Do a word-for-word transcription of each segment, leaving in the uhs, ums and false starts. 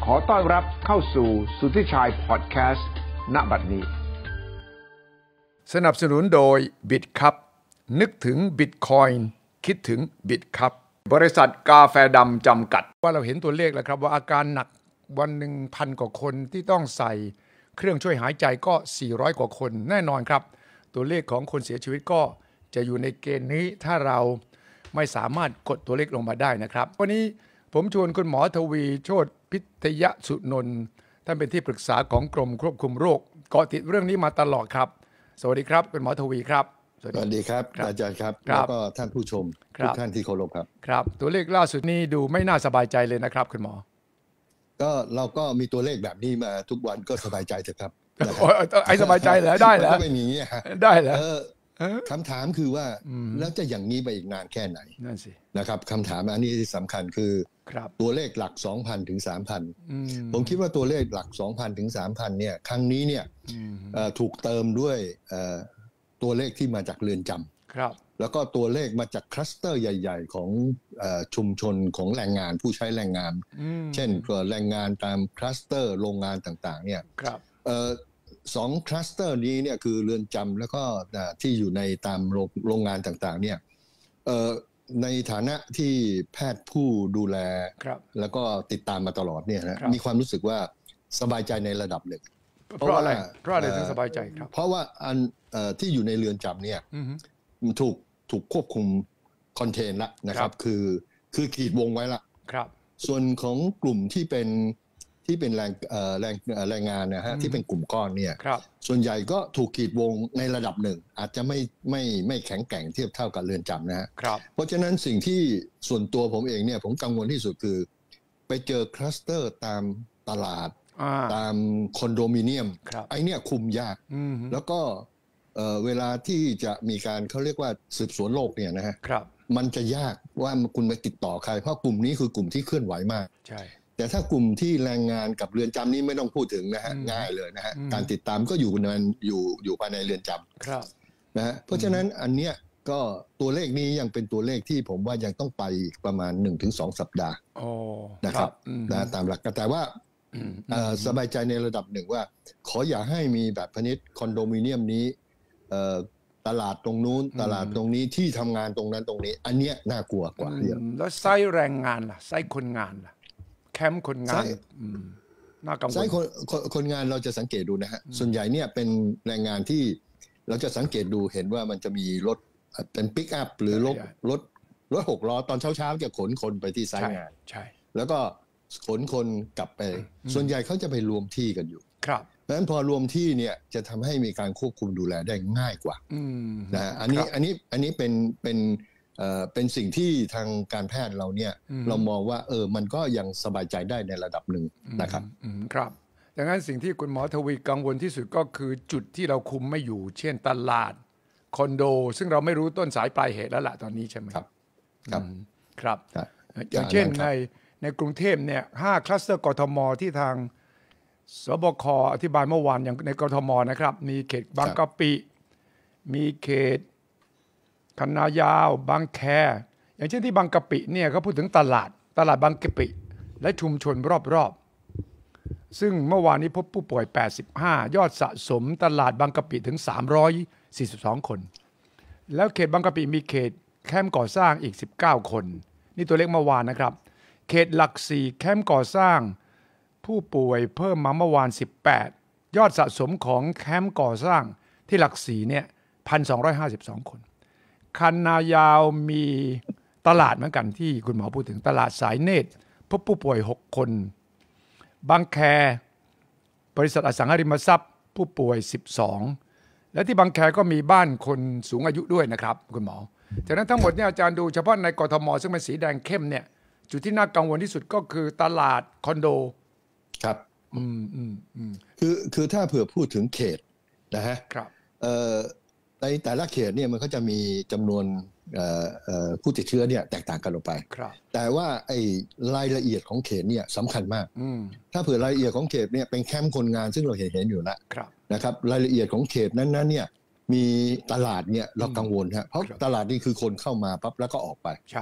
ขอต้อนรับเข้าสู่สุทธิชัยพอดแคสต์ณบัดนี้สนับสนุนโดย Bitcup นึกถึง Bitcoin คิดถึง Bitcup บริษัทกาแฟดำจำกัดว่าเราเห็นตัวเลขแล้วครับว่าอาการหนักวันหนึ่งพันกว่าคนที่ต้องใส่เครื่องช่วยหายใจก็สี่ร้อยกว่าคนแน่นอนครับตัวเลขของคนเสียชีวิตก็จะอยู่ในเกณฑ์นี้ถ้าเราไม่สามารถกดตัวเลขลงมาได้นะครับวันนี้ผมชวนคุณหมอทวีโชติพิทยสุนนท์ท่านเป็นที่ปรึกษาของกรมควบคุมโรคเกาะติดเรื่องนี้มาตลอดครับสวัสดีครับคุณหมอทวีครับสวัสดีครับอาจารย์ครับแล้วก็ท่านผู้ชมทุกท่านที่เคารพครับครับตัวเลขล่าสุดนี้ดูไม่น่าสบายใจเลยนะครับคุณหมอก็เราก็มีตัวเลขแบบนี้มาทุกวันก็สบายใจเถอะครับไอ้สบายใจแล้วได้แล้วไม่มีได้แล้วคำถามคือว่าแล้วจะอย่างนี้ไปอีกนานแค่ไหนนั่นสินะครับคำถามอันนี้ที่สำคัญคือตัวเลขหลัก สองพัน ถึง สามพัน ผมคิดว่าตัวเลขหลัก สองพัน ถึง สามพัน เนี่ยครั้งนี้เนี่ยถูกเติมด้วยตัวเลขที่มาจากเรือนจำแล้วก็ตัวเลขมาจากคลัสเตอร์ใหญ่ๆของชุมชนของแรงงานผู้ใช้แรงงานเช่นแรงงานตามคลัสเตอร์โรงงานต่างๆเนี่ยสองคลัสเตอร์นี้เนี่ยคือเรือนจำแล้วก็ที่อยู่ในตามโรงงานต่างๆเนี่ยในฐานะที่แพทย์ผู้ดูแลแล้วก็ติดตามมาตลอดเนี่ยนะมีความรู้สึกว่าสบายใจในระดับหนึ่งเพราะอะไรเพราะอะไรถึงสบายใจครับเพราะว่าอันที่อยู่ในเรือนจำเนี่ยถูกถูกควบคุมคอนเทนละนะครับคือคือขีดวงไว้ละส่วนของกลุ่มที่เป็นที่เป็นแรงแรงแรงงานนะฮะที่เป็นกลุ่มก้อนเนี่ยส่วนใหญ่ก็ถูกขีดวงในระดับหนึ่งอาจจะไม่ไม่ไม่แข็งแกร่งเทียบเท่ากับเรือนจำนะฮะเพราะฉะนั้นสิ่งที่ส่วนตัวผมเองเนี่ยผมกังวลที่สุดคือไปเจอคลัสเตอร์ตามตลาดตามคอนโดมิเนียมไอเนี่ยคุมยากแล้วก็เวลาที่จะมีการเขาเรียกว่าสืบสวนโรคเนี่ยนะฮะมันจะยากว่าคุณไปติดต่อใครเพราะกลุ่มนี้คือกลุ่มที่เคลื่อนไหวมากใช่แต่ถ้ากลุ่มที่แรงงานกับเรือนจำนี้ไม่ต้องพูดถึงนะฮะง่ายเลยนะฮะการติดตามก็อยู่ในอยู่อยู่ภายในเรือนจำนะฮะเพราะฉะนั้นอันเนี้ยก็ตัวเลขนี้ยังเป็นตัวเลขที่ผมว่ายังต้องไปประมาณ หนึ่งถึงสอง สัปดาห์นะครับนะตามหลักแต่ว่าสบายใจในระดับหนึ่งว่าขออย่าให้มีแบบพนิษคอนโดมิเนียมนี้ตลาดตรงนู้นตลาดตรงนี้ที่ทำงานตรงนั้นตรงนี้อันเนี้ยน่ากลัวกว่าเยอะแล้วไซส์แรงงานล่ะไซส์คนงานล่ะแคมป์คนงานน่ากังวลไซส์คนคนงานเราจะสังเกตดูนะฮะส่วนใหญ่เนี่ยเป็นแรงงานที่เราจะสังเกตดูเห็นว่ามันจะมีรถเป็นปิกอัพหรือรถรถรถหกล้อตอนเช้าๆจะขนคนไปที่ไซต์งานใช่แล้วก็ขนคนกลับไปส่วนใหญ่เขาจะไปรวมที่กันอยู่ครับเพราะฉะนั้นพอรวมที่เนี่ยจะทำให้มีการควบคุมดูแลได้ง่ายกว่านะฮะอันนี้อันนี้อันนี้เป็นเป็นเอ่อเป็นสิ่งที่ทางการแพทย์เราเนี่ยเรามองว่าเออมันก็ยังสบายใจได้ในระดับหนึ่งนะครับครับดังนั้นสิ่งที่คุณหมอทวีกังวลที่สุดก็คือจุดที่เราคุมไม่อยู่เช่นตลาดคอนโดซึ่งเราไม่รู้ต้นสายปลายเหตุแล้วล่ะตอนนี้ใช่ไหมครับครับครับอย่างเช่นในในกรุงเทพเนี่ยห้าคลัสเตอร์กทมที่ทางสบคอธิบายเมื่อวานอย่างในกทมนะครับมีเขตบางกะปิมีเขตคันนายาวบางแคอย่างเช่นที่บางกะปิเนี่ยเขาพูดถึงตลาดตลาดบางกะปิและชุมชนรอบๆซึ่งเมื่อวานนี้พบผู้ป่วยแปดสิบห้ายอดสะสมตลาดบางกะปิถึงสามร้อยสี่สิบสองคนแล้วเขตบางกะปิมีเขตแคมป์ก่อสร้างอีกสิบเก้าคนนี่ตัวเลขเมื่อวานนะครับเขตหลักสี่แคมป์ก่อสร้างผู้ป่วยเพิ่มมาเมื่อวานสิบแปดยอดสะสมของแคมป์ก่อสร้างที่หลักสี่เนี่ย หนึ่งพันสองร้อยห้าสิบสอง คนคันนายาวมีตลาดเหมือนกันที่คุณหมอพูดถึงตลาดสายเนตรพบผู้ป่วยหกคนบางแคบริษัทอสังหาริมทรัพย์ผู้ป่วยสิบสองและที่บางแคก็มีบ้านคนสูงอายุด้วยนะครับคุณหมอจากนั้นทั้งหมดเนี่ยอาจารย์ดูเฉพาะในกทมซึ่งเป็นสีแดงเข้มเนี่ยจุดที่น่ากังวลที่สุดก็คือตลาดคอนโดครับอืมอืมอืมคือคือถ้าเผื่อพูดถึงเขตนะฮะครับเอ่อในแต่ละเขตเนี่ยมันก็จะมีจำนวนผู้ติดเชื้อเนี่ยแตกต่างกันออกไปแต่ว่าไอ้รายละเอียดของเขตเนี่ยสำคัญมากถ้าเผื่อรายละเอียดของเขตเนี่ยเป็นแคมป์คนงานซึ่งเราเห็นเห็นอยู่แล้วนะครับรายละเอียดของเขตนั้นๆเนี่ยมีตลาดเนี่ยเรากังวลฮะเพราะตลาดนี่คือคนเข้ามาปั๊บแล้วก็ออกไปใช่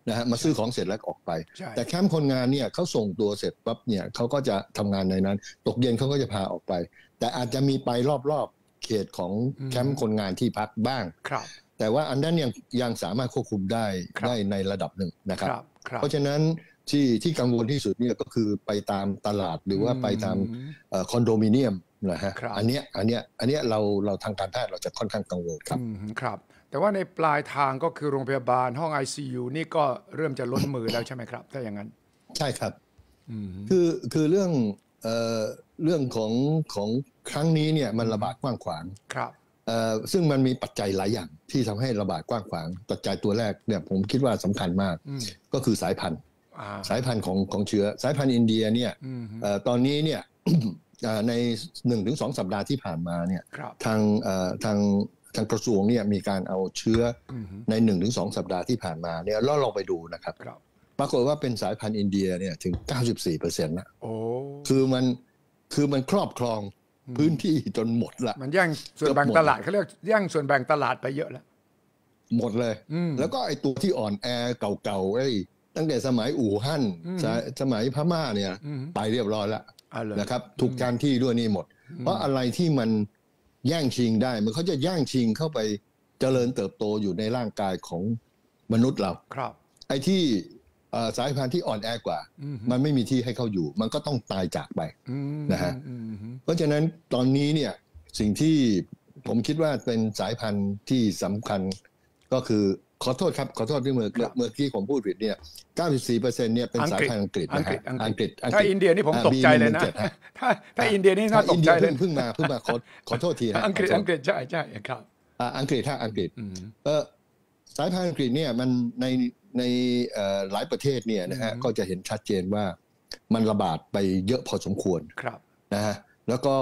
นะฮะมาซื้อของเสร็จแล้วออกไปแต่แคมป์คนงานเนี่ยเขาส่งตัวเสร็จปั๊บเนี่ยเขาก็จะทำงานในนั้นตกเย็นเขาก็จะพาออกไปแต่อาจจะมีไปรอบๆเขตของแคมป์คนงานที่พักบ้างแต่ว่าอันนั้นยังยังสามารถควบคุมได้ได้ในระดับหนึ่งนะครับเพราะฉะนั้นที่ที่กังวลที่สุดเนี่ยก็คือไปตามตลาดหรือว่าไปตามคอนโดมิเนียมนะฮะอันเนี้ยอันเนี้ยอันเนี้ยเราเราทางการแพทย์เราจะค่อนข้างกังวลครับครับแต่ว่าในปลายทางก็คือโรงพยาบาลห้อง ไอ ซี ยู นี่ก็เริ่มจะล้นมือแล้วใช่ไหมครับถ้าอย่างนั้นใช่ครับคือคือเรื่องเอ่อเรื่องของของครั้งนี้เนี่ยมันระบาดกว้างขวางครับเอ่อซึ่งมันมีปัจจัยหลายอย่างที่ทำให้ระบาดกว้างขวางปัจจัยตัวแรกเนี่ยผมคิดว่าสำคัญมากก็คือสายพันธุ์สายพันธุ์ของของเชื้อสายพันธุ์อินเดียเนี่ยเอ่อตอนนี้เนี่ยใน หนึ่งถึงสอง สัปดาห์ที่ผ่านมาเนี่ยทางเอ่อทางทางกระทรวงเนี่ยมีการเอาเชื้อใน หนึ่งถึงสอง สัปดาห์ที่ผ่านมาเนี่ยเราลองไปดูนะครับปรากฏว่าเป็นสายพันธุ์อินเดียเนี่ยถึง เก้าสิบสี่เปอร์เซ็นต์ นะคือมันคือมันครอบครองพื้นที่จนหมดละมันแย่งส่วนแบ่งตลาดเขาเรียกแย่งส่วนแบ่งตลาดไปเยอะแล้วหมดเลยแล้วก็ไอ้ตัวที่อ่อนแอเก่าๆไอ้ตั้งแต่สมัยอู่ฮั่นสมัยพม่าเนี่ยไปเรียบร้อยแล้วนะครับถูกการที่ด้วยนี่หมดเพราะอะไรที่มันแย่งชิงได้มันเขาจะแย่งชิงเข้าไปเจริญเติบโตอยู่ในร่างกายของมนุษย์เราไอ้ที่สายพันธุ์ที่อ่อนแอกว่ามันไม่มีที่ให้เขาอยู่มันก็ต้องตายจากไปนะฮะเพราะฉะนั้นตอนนี้เนี่ยสิ่งที่ผมคิดว่าเป็นสายพันธุ์ที่สำคัญก็คือขอโทษครับขอโทษที่เมื่อเมื่อกี้ผมพูดผิดเนี่ย เก้าสิบสี่เปอร์เซ็นต์ เนี่ยเป็นสายพันธุ์อังกฤษนะฮะอังกฤษถ้าอินเดียนี่ผมตกใจเลยนะถ้าถ้าอินเดียนี่น่าตกใจเลยเพิ่งมาเพิ่งมาขอขอโทษทีฮะอังกฤษอังกฤษใช่ใช่ครับอังกฤษถ้าอังกฤษเออสายพันธุ์อังกฤษเนี่ยมันในในหลายประเทศเนี่ยนะฮะก็จะเห็นชัดเจนว่ามันระบาดไปเยอะพอสมควรนะฮะแล้วก็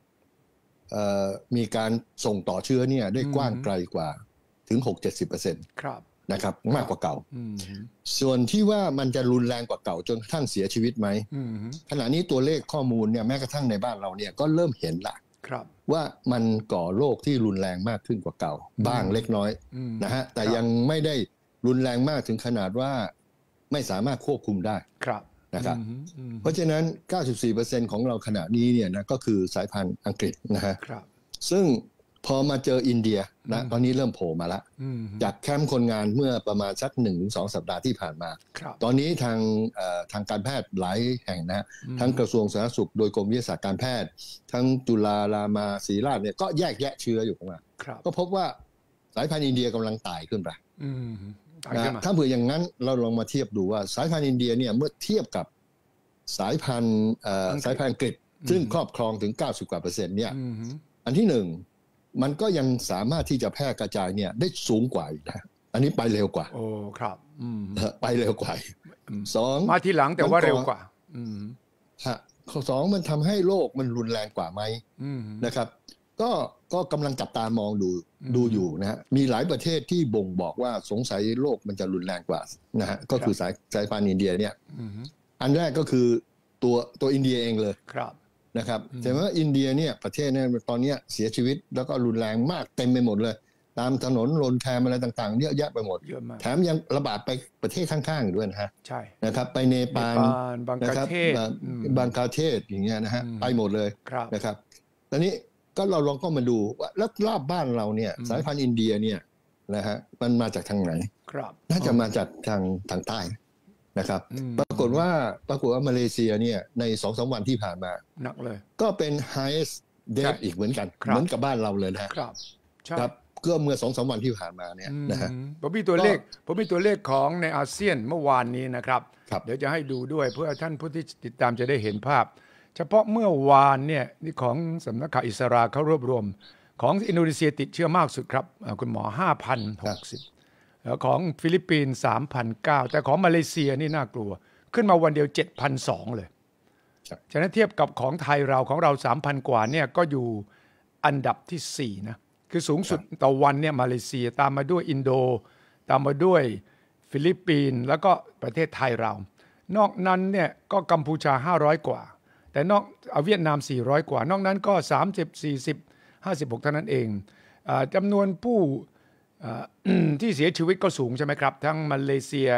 มีการส่งต่อเชื้อเนี่ยได้กว้างไกลกว่าถึง หกถึงเจ็ดสิบเปอร์เซ็นต์ นะครับมากกว่าเก่าส่วนที่ว่ามันจะรุนแรงกว่าเก่าจนกระทั่งเสียชีวิตไหมขณะนี้ตัวเลขข้อมูลเนี่ยแม้กระทั่งในบ้านเราเนี่ยก็เริ่มเห็นละว่ามันก่อโรคที่รุนแรงมากขึ้นกว่าเก่าบ้างเล็กน้อยนะฮะแต่ยังไม่ได้รุนแรงมากถึงขนาดว่าไม่สามารถควบคุมได้นะครับเพราะฉะนั้น เก้าสิบสี่เปอร์เซ็นต์ ของเราขณะนี้เนี่ยนะก็คือสายพันธุ์อังกฤษนะฮะซึ่งพอมาเจออินเดียนะตอนนี้เริ่มโผล่มาแล้วจากแคมป์คนงานเมื่อประมาณสัก หนึ่งถึงสอง สัปดาห์ที่ผ่านมาตอนนี้ทางทางการแพทย์หลายแห่งนะทั้งกระทรวงสาธารณสุขโดยกรมวิทยาศาสตร์การแพทย์ทั้งจุฬารามาศิริราชเนี่ยก็แยกแยะเชื้ออยู่ข้างหลังก็พบว่าสายพันธุ์อินเดียกำลังตายขึ้นไปนะถ้าเผื่ออย่างนั้นเราลองมาเทียบดูว่าสายพันธุ์อินเดียเนี่ยเมื่อเทียบกับสายพันธุ์สายพันธุ์อังกฤษซึ่งครอบครองถึงเก้าสิบกว่าเปอร์เซ็นต์เนี่ยอันที่หนึ่งมันก็ยังสามารถที่จะแพร่กระจายเนี่ยได้สูงกว่าอีกนะอันนี้ไปเร็วกว่าโอ้ครับไปเร็วกว่าสองมาทีหลังแต่ว่าเร็วกว่าฮะข้อสองมันทำให้โรคมันรุนแรงกว่าไหมนะครับก็ก็กำลังจับตามองดูดูอยู่นะฮะมีหลายประเทศที่บ่งบอกว่าสงสัยโรคมันจะรุนแรงกว่านะฮะก็คือสายสายพันธุ์อินเดียเนี่ยอันแรกก็คือตัวตัวอินเดียเองเลยนะครับแต่ว่าอินเดียเนี่ยประเทศเนี่ยตอนนี้เสียชีวิตแล้วก็รุนแรงมากเต็มไปหมดเลยตามถนนลนแคมอะไรต่างๆเยอะแยะไปหมดแถมยังระบาดไปประเทศข้างๆด้วยนะฮะใช่นะครับไปเนปาลนะครับบังกลาเทศอย่างเงี้ยนะฮะไปหมดเลยนะครับตอนนี้ก็เราลองก็มาดูว่าแล้วรอบบ้านเราเนี่ยสายพันธุ์อินเดียเนี่ยนะฮะมันมาจากทางไหนน่าจะมาจากทางทางใต้นะครับปรากฏว่าปรากฏว่ามาเลเซียเนี่ยใน สองถึงสาม วันที่ผ่านมาหนักเลยก็เป็น highest death อีกเหมือนกันเหมือนกับบ้านเราเลยนะครับครับก็เมื่อ สองถึงสาม วันที่ผ่านมาเนี่ยนะฮะผมมีตัวเลขผมมีตัวเลขของในอาเซียนเมื่อวานนี้นะครับเดี๋ยวจะให้ดูด้วยเพื่อท่านผู้ที่ติดตามจะได้เห็นภาพเฉพาะเมื่อวานเนี่ยนี่ของสำนักข่าวอิสราเขารวบรวมของอินโดนีเซียติดเชื้อมากสุดครับคุณหมอ ห้าพันหกสิบแล้วของฟิลิปปินส์ สามพันเก้าร้อย แต่ของมาเลเซียนี่น่ากลัวขึ้นมาวันเดียว เจ็ดพันสองร้อย เลยฉะนั้นเทียบกับของไทยเราของเรา สามพัน กว่าเนี่ยก็อยู่อันดับที่สี่นะคือสูงสุดต่อวันเนี่ยมาเลเซียตามมาด้วยอินโดตามมาด้วยฟิลิปปินส์แล้วก็ประเทศไทยเรานอกนั้นเนี่ยก็กัมพูชาห้าร้อยกว่าแต่นอกเอาเวียดนามสี่ร้อยกว่านอกนั้นก็สามสิบ สี่สิบ ห้าสิบหกเท่านั้นเองอ่าจำนวนผู้ที่เสียชีวิตก็สูงใช่ไหมครับทั้งมาเลเซีย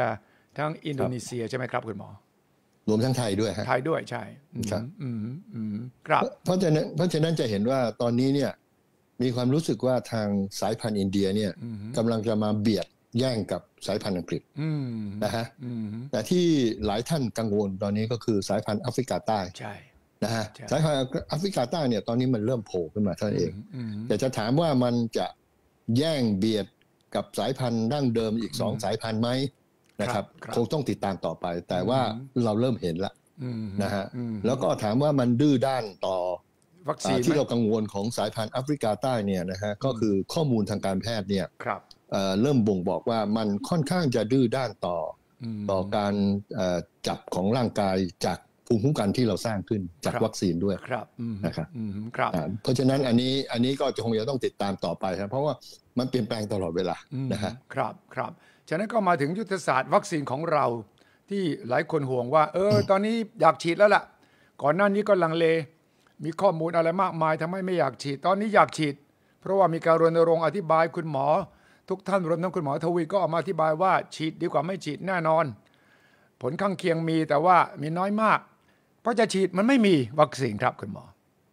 ทั้งอินโดนีเซียใช่ไหมครับคุณหมอรวมทั้งไทยด้วยฮะไทยด้วยใช่ครับอืมอืมครับเพราะฉะนั้นเพราะฉะนั้นจะเห็นว่าตอนนี้เนี่ยมีความรู้สึกว่าทางสายพันธุ์อินเดียเนี่ยกำลังจะมาเบียดแย่งกับสายพันธุ์อังกฤษนะฮะแต่ที่หลายท่านกังวลตอนนี้ก็คือสายพันธุ์แอฟริกาใต้ใช่นะฮะสายพันธุ์แอฟริกาใต้เนี่ยตอนนี้มันเริ่มโผล่ขึ้นมาเท่านั้นเองแต่จะถามว่ามันจะแย่งเบียดกับสายพันธุ์ดั้งเดิมอีกสองสายพันธุ์ไหมนะครับคงต้องติดตามต่อไปแต่ว่าเราเริ่มเห็นละนะฮะแล้วก็ถามว่ามันดื้อด้านต่อวัคซีนที่เรากังวลของสายพันธุ์แอฟริกาใต้เนี่ยนะฮะก็คือข้อมูลทางการแพทย์เนี่ยเริ่มบ่งบอกว่ามันค่อนข้างจะดื้อด้านต่อต่อการจับของร่างกายจากภูมิคุ้มกันที่เราสร้างขึ้นจากวัคซีนด้วยนะครับเพราะฉะนั้นอันนี้อันนี้ก็คงจะต้องติดตามต่อไปครับเพราะว่ามันเปลี่ยนแปลงตลอดเวลานะฮะครับครับฉะนั้นก็มาถึงยุทธศาสตร์วัคซีนของเราที่หลายคนห่วงว่าเออตอนนี้อยากฉีดแล้วล่ะก่อนหน้านี้ก็ลังเลมีข้อมูลอะไรมากมายทำให้ไม่อยากฉีดตอนนี้อยากฉีดเพราะว่ามีการรณรงค์อธิบายคุณหมอทุกท่านรวมทั้งคุณหมอทวีก็ออกมาอธิบายว่าฉีดดีกว่าไม่ฉีดแน่นอนผลข้างเคียงมีแต่ว่ามีน้อยมากเพราะจะฉีดมันไม่มีวัคซีนครับคุณหมอ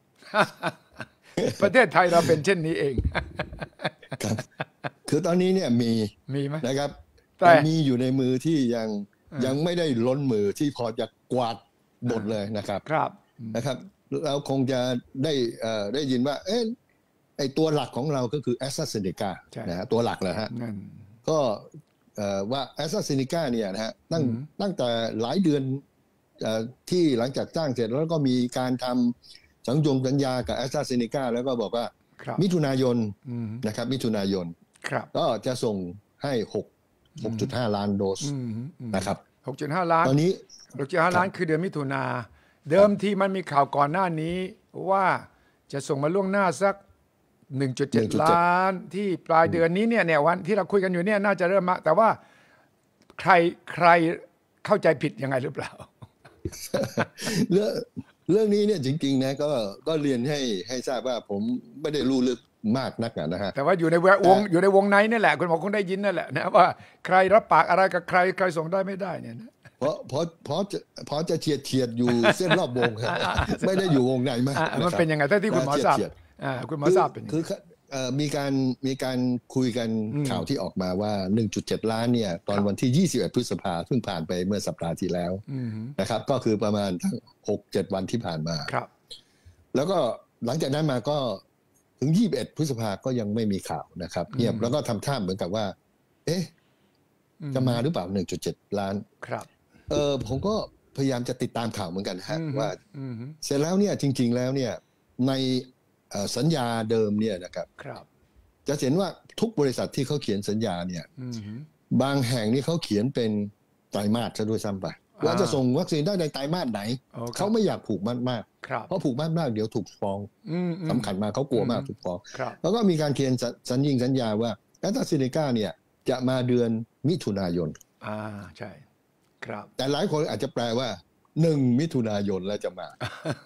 ประเทศไทยเราเป็นเช่นนี้เองครับคือตอนนี้เนี่ยมีมีไหมนะครับแต่มีอยู่ในมือที่ยังยังไม่ได้ล้นมือที่พอจะกวาดหมดเลยนะครับครับนะครับเราคงจะได้ได้ยินว่าเอ๊ะไอตัวหลักของเราก็คือ AstraZeneca นะฮะตัวหลักเลยฮะก็ว่า AstraZeneca เนี่ยนะฮะตั้งตั้งแต่หลายเดือนที่หลังจากจ้างเสร็จแล้วก็มีการทำสัญญงสัญญากับ AstraZeneca แล้วก็บอกว่ามิถุนายนนะครับมิถุนายนก็จะส่งให้หก หกจุดห้า ล้านโดสนะครับหกจุดห้า ล้านตอนนี้หกจุดห้า ล้านคือเดือนมิถุนาเดิมทีมันมีข่าวก่อนหน้านี้ว่าจะส่งมาล่วงหน้าสัก หนึ่งจุดเจ็ด ล้านที่ปลายเดือนนี้เนี่ยเนี่ยวันที่เราคุยกันอยู่เนี่ยน่าจะเริ่มมาแต่ว่าใครใครเข้าใจผิดยังไงหรือเปล่าเรื่องเรื่องนี้เนี่ยจริงๆนะก็ก็เรียนให้ให้ทราบว่าผมไม่ได้รู้ลึกมากนักนะฮะแต่ว่าอยู่ในวงอยู่ในวงในนี่แหละคุณหมอคงได้ยินนั่นแหละนะว่าใครรับปากอะไรกับใครใครส่งได้ไม่ได้เนี่ยนะเพราะเพราะเพราะจะเพราะจะเฉียดเฉียดอยู่เส้นรอบวงครับไม่ได้อยู่วงในมากมันเป็นยังไงถ้าที่คุณหมอทราบคุณหมอทราบเป็นคือมีการมีการคุยกันข่าวที่ออกมาว่า หนึ่งจุดเจ็ด ล้านเนี่ยตอนวันที่ยี่สิบเอ็ดพฤษภาคมเพิ่งผ่านไปเมื่อสัปดาห์ที่แล้วนะครับก็คือประมาณทั้ง หกเจ็ด วันที่ผ่านมาครับแล้วก็หลังจากนั้นมาก็ถึงยี่สิบเอ็ดพฤษภาคมก็ยังไม่มีข่าวนะครับเงียบแล้วก็ทำท่าเหมือนกับว่าเอ๊ะจะมาหรือเปล่า หนึ่งจุดเจ็ด ล้านครับเออผมก็พยายามจะติดตามข่าวเหมือนกันฮะว่าเสร็จแล้วเนี่ยจริงๆแล้วเนี่ยในสัญญาเดิมเนี่ยนะครับจะเห็นว่าทุกบริษัทที่เขาเขียนสัญญาเนี่ยบางแห่งนี่เขาเขียนเป็นไตรมาสซะด้วยซ้ำไปว่าจะส่งวัคซีนได้ในไตรมาสไหนเขาไม่อยากผูกมัดมากเพราะผูกมัดมากเดี๋ยวถูกฟ้องสำคัญมากเขากลัวมากถูกฟ้องแล้วก็มีการเขียนสัญญิงสัญญาว่าแอสตราเซเนกาเนี่ยจะมาเดือนมิถุนายนอ่าใช่ครับแต่หลายคนอาจจะแปลว่าหนึ่งมิถุนายนแล้วจะมา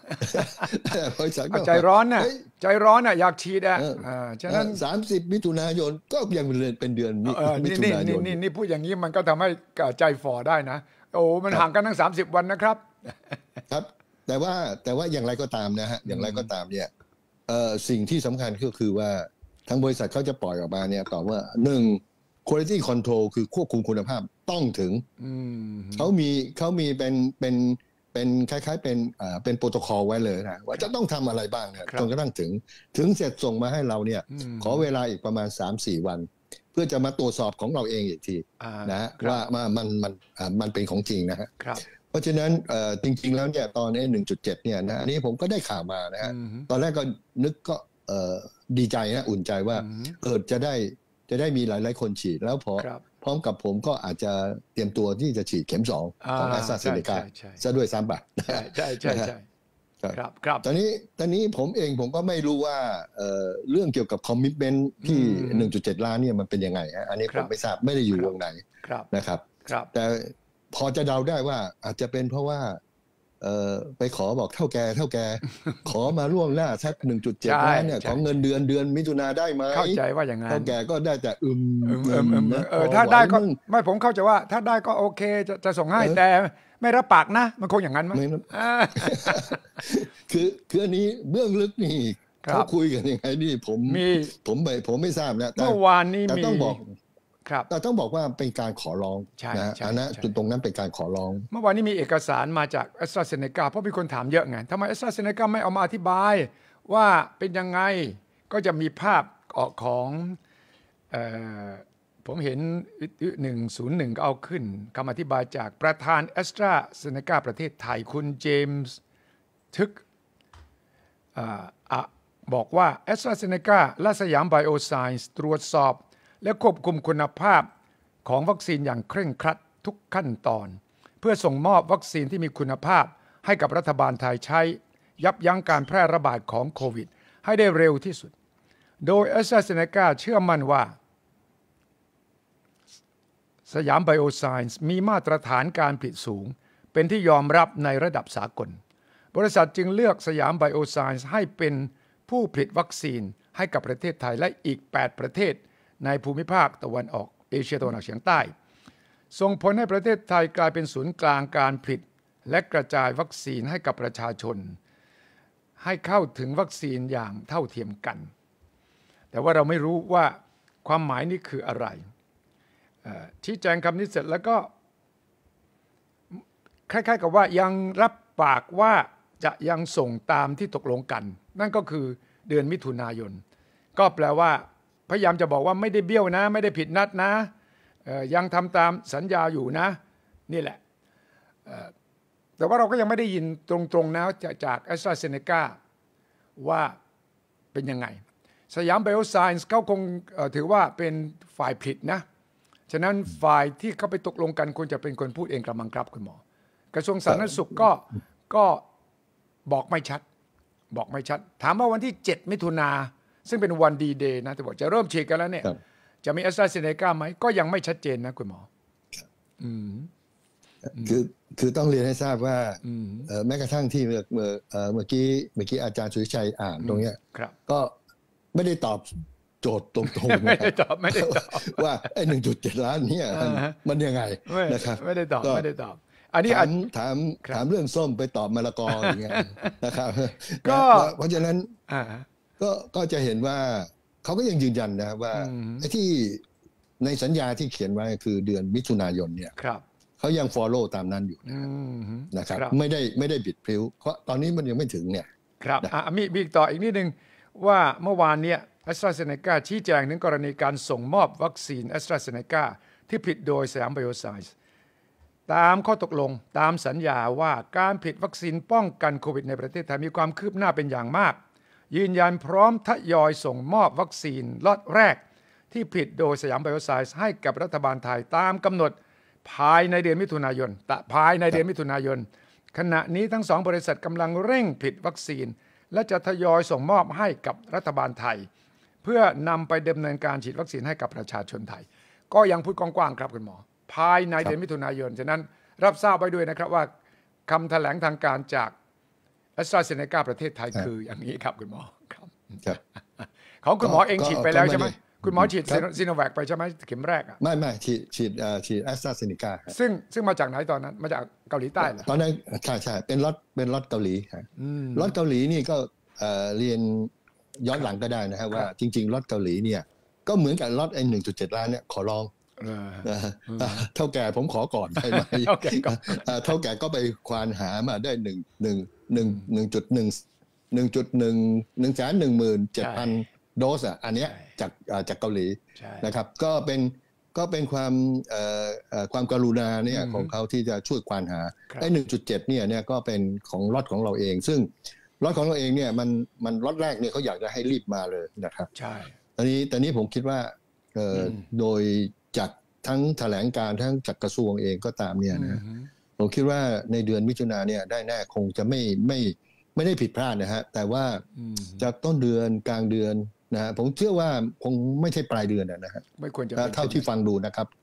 ใจร้อนน่ะใจร้อนน่ะอยากฉีดอ่ะฉะนั้นสามสิบมิถุนายนก็ยังเป็นเดือนมิถุนายนนี่นี่พูดอย่างนี้มันก็ทำให้ใจฝ่อได้นะโอ้มันห่างกันทั้งสามสิบวันนะครับครับแต่ว่าแต่ว่าอย่างไรก็ตามนะฮะอย่างไรก็ตามเนี่ยสิ่งที่สำคัญก็คือว่าทางบริษัทเขาจะปล่อยออกมาเนี่ยตอบว่าหนึ่ง quality control คือควบคุมคุณภาพต้องถึงเขามีเขามีเป็นเป็นเป็นคล้ายๆเป็นอ่าเป็นโปรโตคอลไว้เลยนะว่าจะต้องทำอะไรบ้างนะจนกระทั่งถึงถึงเสร็จส่งมาให้เราเนี่ยขอเวลาอีกประมาณ สามสี่ วันเพื่อจะมาตรวจสอบของเราเองอีกทีนะว่ามันมันมันเป็นของจริงนะฮะเพราะฉะนั้นจริงๆแล้วเนี่ยตอนนี้ หนึ่งจุดเจ็ด เนี่ยนะอันนี้ผมก็ได้ข่าวมานะฮะตอนแรกก็นึกก็ดีใจนะอุ่นใจว่าเกิดจะได้จะได้มีหลายๆคนฉีดแล้วพอพร้อมกับผมก็อาจจะเตรียมตัวที่จะฉีดเข็มสองของ AstraZeneca ซะด้วยซ้ำไปใช่ใช่ใช่ครับครับตอนนี้ตอนนี้ผมเองผมก็ไม่รู้ว่าเรื่องเกี่ยวกับคอมมิตเมนต์ที่ หนึ่งจุดเจ็ด ล้านเนี่ยมันเป็นยังไงอันนี้ผมไม่ทราบไม่ได้อยู่วงไหนนะครับแต่พอจะเดาได้ว่าอาจจะเป็นเพราะว่าเอ่อไปขอบอกเท่าแก่เท่าแก่ขอมาล่วงหน้าสัก หนึ่งจุดเจ็ด ล้านเนี่ยของเงินเดือนเดือนมิถุนาได้ไหมเข้าใจว่าอย่างนั้นเท่าแก่ก็ได้แต่อึมเออถ้าได้ก็ไม่ผมเข้าใจว่าถ้าได้ก็โอเคจะจะส่งให้แต่ไม่รับปากนะมันคงอย่างนั้นมั้ยคือคืออันนี้เบื้องลึกนี่เขาคุยกันยังไงนี่ผมผมไม่ผมไม่ทราบนะแต่เมื่อวานนี้มีต้องบอกแต่ต้องบอกว่าเป็นการขอร้องนะอันนั้นจุดตรงนั้นเป็นการขอร้องเมื่อวานนี้มีเอกสารมาจาก AstraZeneca เพราะมีคนถามเยอะไงทำไม AstraZeneca ไม่เอามาอธิบายว่าเป็นยังไงก็จะมีภาพออกของเอ่อผมเห็นหนึ่งศูนย์หนึ่งก็เอาขึ้นคำอธิบายจากประธาน AstraZeneca ประเทศไทยคุณเจมส์ทึกอ่าบอกว่า AstraZeneca และสยามไบโอไซน์ตรวจสอบและควบคุมคุณภาพของวัคซีนอย่างเคร่งครัดทุกขั้นตอนเพื่อส่งมอบวัคซีนที่มีคุณภาพให้กับรัฐบาลไทยใช้ยับยั้งการแพร่ระบาดของโควิดให้ได้เร็วที่สุดโดย AstraZeneca เชื่อมั่นว่าสยามไบโอไซน์มีมาตรฐานการผลิตสูงเป็นที่ยอมรับในระดับสากลบริษัทจึงเลือกสยามไบโอไซน์ให้เป็นผู้ผลิตวัคซีนให้กับประเทศไทยและอีกแปดประเทศในภูมิภาคตะวันออกเอเชียตะวันออกเฉียงใต้ส่งผลให้ประเทศไทยกลายเป็นศูนย์กลางการผลิตและกระจายวัคซีนให้กับประชาชนให้เข้าถึงวัคซีนอย่างเท่าเทียมกันแต่ว่าเราไม่รู้ว่าความหมายนี้คืออะไรชี้แจงคำนี้เสร็จแล้วก็คล้ายๆกับว่ายังรับปากว่าจะยังส่งตามที่ตกลงกันนั่นก็คือเดือนมิถุนายนก็แปลว่าพยายามจะบอกว่าไม่ได้เบี้ยวนะไม่ได้ผิดนัดนะยังทำตามสัญญาอยู่นะนี่แหละแต่ว่าเราก็ยังไม่ได้ยินตรงๆนะจาก AstraZeneca ว่าเป็นยังไงสยามไบโอไซน์เขาคงถือว่าเป็นฝ่ายผลิตนะฉะนั้นฝ่ายที่เขาไปตกลงกันควรจะเป็นคนพูดเองกระมังครับคุณหมอกระทรวงสาธารณสุขก็ก็บอกไม่ชัดบอกไม่ชัดถามว่าวันที่เจ็ดมิถุนาซึ่งเป็นวันดีเดย์นะที่บอกจะเริ่มฉีดกันแล้วเนี่ยจะมี AstraZeneca ไหมก็ยังไม่ชัดเจนนะคุณหมออืมคือคือต้องเรียนให้ทราบว่าแม้กระทั่งที่เมื่อเมื่อเมื่อกี้เมื่อกี้อาจารย์สุริชัยอ่านตรงเนี้ยก็ไม่ได้ตอบโจทย์ตรงๆไม่ได้ตอบไม่ได้ตอบว่าไอ้ หนึ่งจุดเจ็ด ล้านเนี่ยมันยังไงนะครับไม่ได้ตอบไม่ได้ตอบอันนี้ถามถามถามเรื่องส้มไปตอบมะละกออย่างเงี้ยนะครับก็เพราะฉะนั้นก็ก็จะเห็นว่าเขาก็ยังยืนยันนะว่าไอ้ที่ในสัญญาที่เขียนไว้คือเดือนมิถุนายนเนี่ยเขายัง follow ตามนั้นอยู่นะครับไม่ได้ไม่ได้บิดพลิ้วเพราะตอนนี้มันยังไม่ถึงเนี่ยครับมีมีต่ออีกนิดนึงว่าเมื่อวานเนี่ย AstraZeneca ชี้แจงถึงกรณีการส่งมอบวัคซีน AstraZeneca ที่ผลิตโดยสยามไบโอไซน์ตามข้อตกลงตามสัญญาว่าการผลิตวัคซีนป้องกันโควิดในประเทศไทยมีความคืบหน้าเป็นอย่างมากยืนยันพร้อมทยอยส่งมอบวัคซีนล็อตแรกที่ผลิตโดยสยามไบโอไซน์ให้กับรัฐบาลไทยตามกำหนดภายในเดือนมิถุนายนแต่ภายในเดือนมิถุนายนขณะนี้ทั้งสองบริษัทกำลังเร่งผลิตวัคซีนและจะทยอยส่งมอบให้กับรัฐบาลไทยเพื่อนำไปดำเนินการฉีดวัคซีนให้กับประชาชนไทยก็ยังพูดกว้างๆครับคุณหมอภายในเดือนมิถุนายนฉะนั้นรับทราบไว้ด้วยนะครับว่าคำแถลงทางการจาก AstraZeneca ประเทศไทยคืออย่างนี้ครับคุณหมอครับของคุณหมอเองฉีดไปแล้วใช่ไหมคุณหมอฉีดซีโนแวคไปใช่ไหมเข็มแรกอ่ะไม่ไม่ฉีดฉีดฉีด AstraZeneca ซึ่งซึ่งมาจากไหนตอนนั้นมาจากเกาหลีใต้เหรอตอนนั้นใช่ใช่เป็นล็อตเป็นล็อตเกาหลีครับล็อตเกาหลีนี่ก็เรียนย้อนหลังก็ได้นะฮะว่าจริงๆล็อตเกาหลีเนี่ยก็เหมือนกับล็อตไอ้ หนึ่งจุดเจ็ด ล้านเนี่ยขอร้องเท่าแก่ผมขอก่อนได้ไหมเท่าแก่ก็ไปควานหามาได้หนึ่งหนึ่งหนึ่งหนึ่งจุดหนึ่งหนึ่งจุดหนึ่งหนึ่งแสนหนึ่งหมื่นเจ็ดพันโดสอ่ะอันเนี้ยจากจากเกาหลีนะครับก็เป็นก็เป็นความความกรุณาเนี่ยของเขาที่จะช่วยควานหาไอ้หนึ่งจุดเจ็ดเนี่ยเนี่ยก็เป็นของล็อตของเราเองซึ่งล็อตของเราเองเนี่ยมันมันล็อตแรกเนี่ยเขาอยากจะให้รีบมาเลยนะครับใช่ตอนนี้ตอนนี้ผมคิดว่าโดยจากทั้งแถลงการทั้งจากกระทรวงเองก็ตามเนี่ยนะผมคิดว่าในเดือนมิถุนายนเนี่ยได้แน่คงจะไม่ไม่ไม่ได้ผิดพลาดนะฮะแต่ว่าจากต้นเดือนกลางเดือนนะผมเชื่อว่าคงไม่ใช่ปลายเดือนนะฮะไม่ควรจะเท่าที่ฟังดูนะครับจาก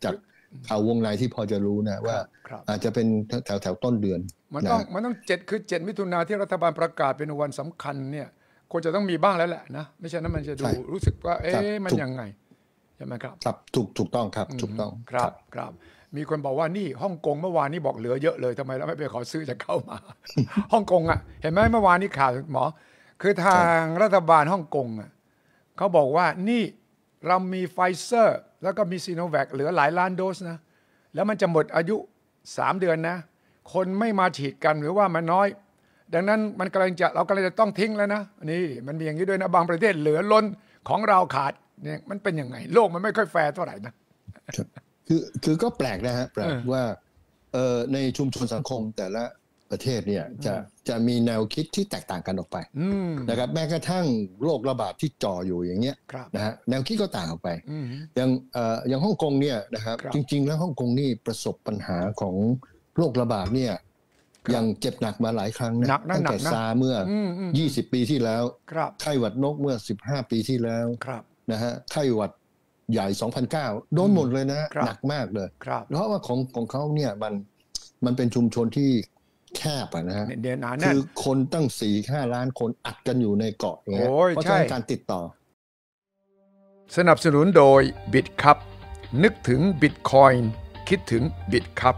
ข่าววงในที่พอจะรู้นะว่าอาจจะเป็นแถวแถวต้นเดือนมันต้องมันต้องเจ็ดคือเจ็ดมิถุนาที่รัฐบาลประกาศเป็นวันสำคัญเนี่ยควรจะต้องมีบ้างแล้วแหละนะไม่ใช่นั้นมันจะดูรู้สึกว่าเอ๊ะมันยังไงใช่ไหมครับครับถูกถูกต้องครับถูกต้องครับครับมีคนบอกว่านี่ฮ่องกงเมื่อวานนี้บอกเหลือเยอะเลยทำไมเราไม่ไปขอซื้อจากเข้ามาฮ่องกงอ่ะเห็นไหมเมื่อวานนี้ข่าวหมอคือทางรัฐบาลฮ่องกงอ่ะเขาบอกว่านี่เรามีไฟเซอร์แล้วก็มีซีโนแวคเหลือหลายล้านโดสนะแล้วมันจะหมดอายุสามเดือนนะคนไม่มาฉีดกันหรือว่ามันน้อยดังนั้นมันกำลังจะเรากำลังจะต้องทิ้งแล้วนะนี่มันมีอย่างนี้ด้วยนะบางประเทศเหลือล้นของเราขาดเนี่ยมันเป็นยังไงโลกมันไม่ค่อยแฟร์เท่าไหร่นะคือคือก็แปลกนะฮะแปลกว่าเอ่อในชุมชนสังคมแต่ละประเทศเนี่ยจะจะมีแนวคิดที่แตกต่างกันออกไปนะครับแม้กระทั่งโรคระบาดที่จ่ออยู่อย่างเงี้ยนะฮะแนวคิดก็ต่างออกไปอย่างเอ่ออย่างฮ่องกงเนี่ยนะครับจริงๆแล้วฮ่องกงนี่ประสบปัญหาของโรคระบาดเนี่ยยังเจ็บหนักมาหลายครั้งนะตั้งแต่ซาเมื่อยี่สิบปีที่แล้วไข้หวัดนกเมื่อสิบห้าปีที่แล้วนะฮะไข้หวัดใหญ่สองพันเก้าโดนหมดเลยนะหนักมากเลยเพราะว่าของของเขาเนี่ยมันมันเป็นชุมชนที่แคบอะนะฮะคือคนตั้งสี่ห้าล้านคนอัดกันอยู่ในเกาะอย่างเงี้ยเพราะฉะนั้นการติดต่อสนับสนุนโดย บิต ครับ นึกถึง Bitcoin คิดถึง บิต ครับ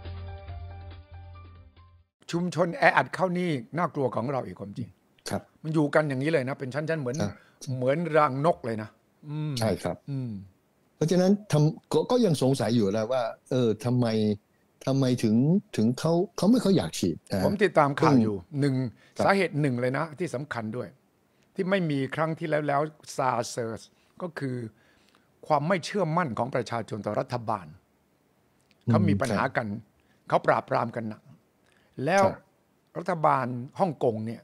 ชุมชนแออัดเข้านี่น่ากลัวของเราอีกความจริงครับมันอยู่กันอย่างนี้เลยนะเป็นชั้นๆเหมือนเหมือนรังนกเลยนะใช่ครับเพราะฉะนั้นทำ ก, ก็ยังสงสัยอยู่แล้วว่าเออทำไมทำไมถึงถึงเขาเขาไม่เขาอยากฉีดผมติดตามข่าวอยู่หนึ่งสาเหตุหนึ่งเลยนะที่สำคัญด้วยที่ไม่มีครั้งที่แล้วแล้วซาเซอร์สก็คือความไม่เชื่อมั่นของประชาชนต่อรัฐบาลเขามีปัญหากันเขาปราบปรามกันหนักแล้วรัฐบาลฮ่องกงเนี่ย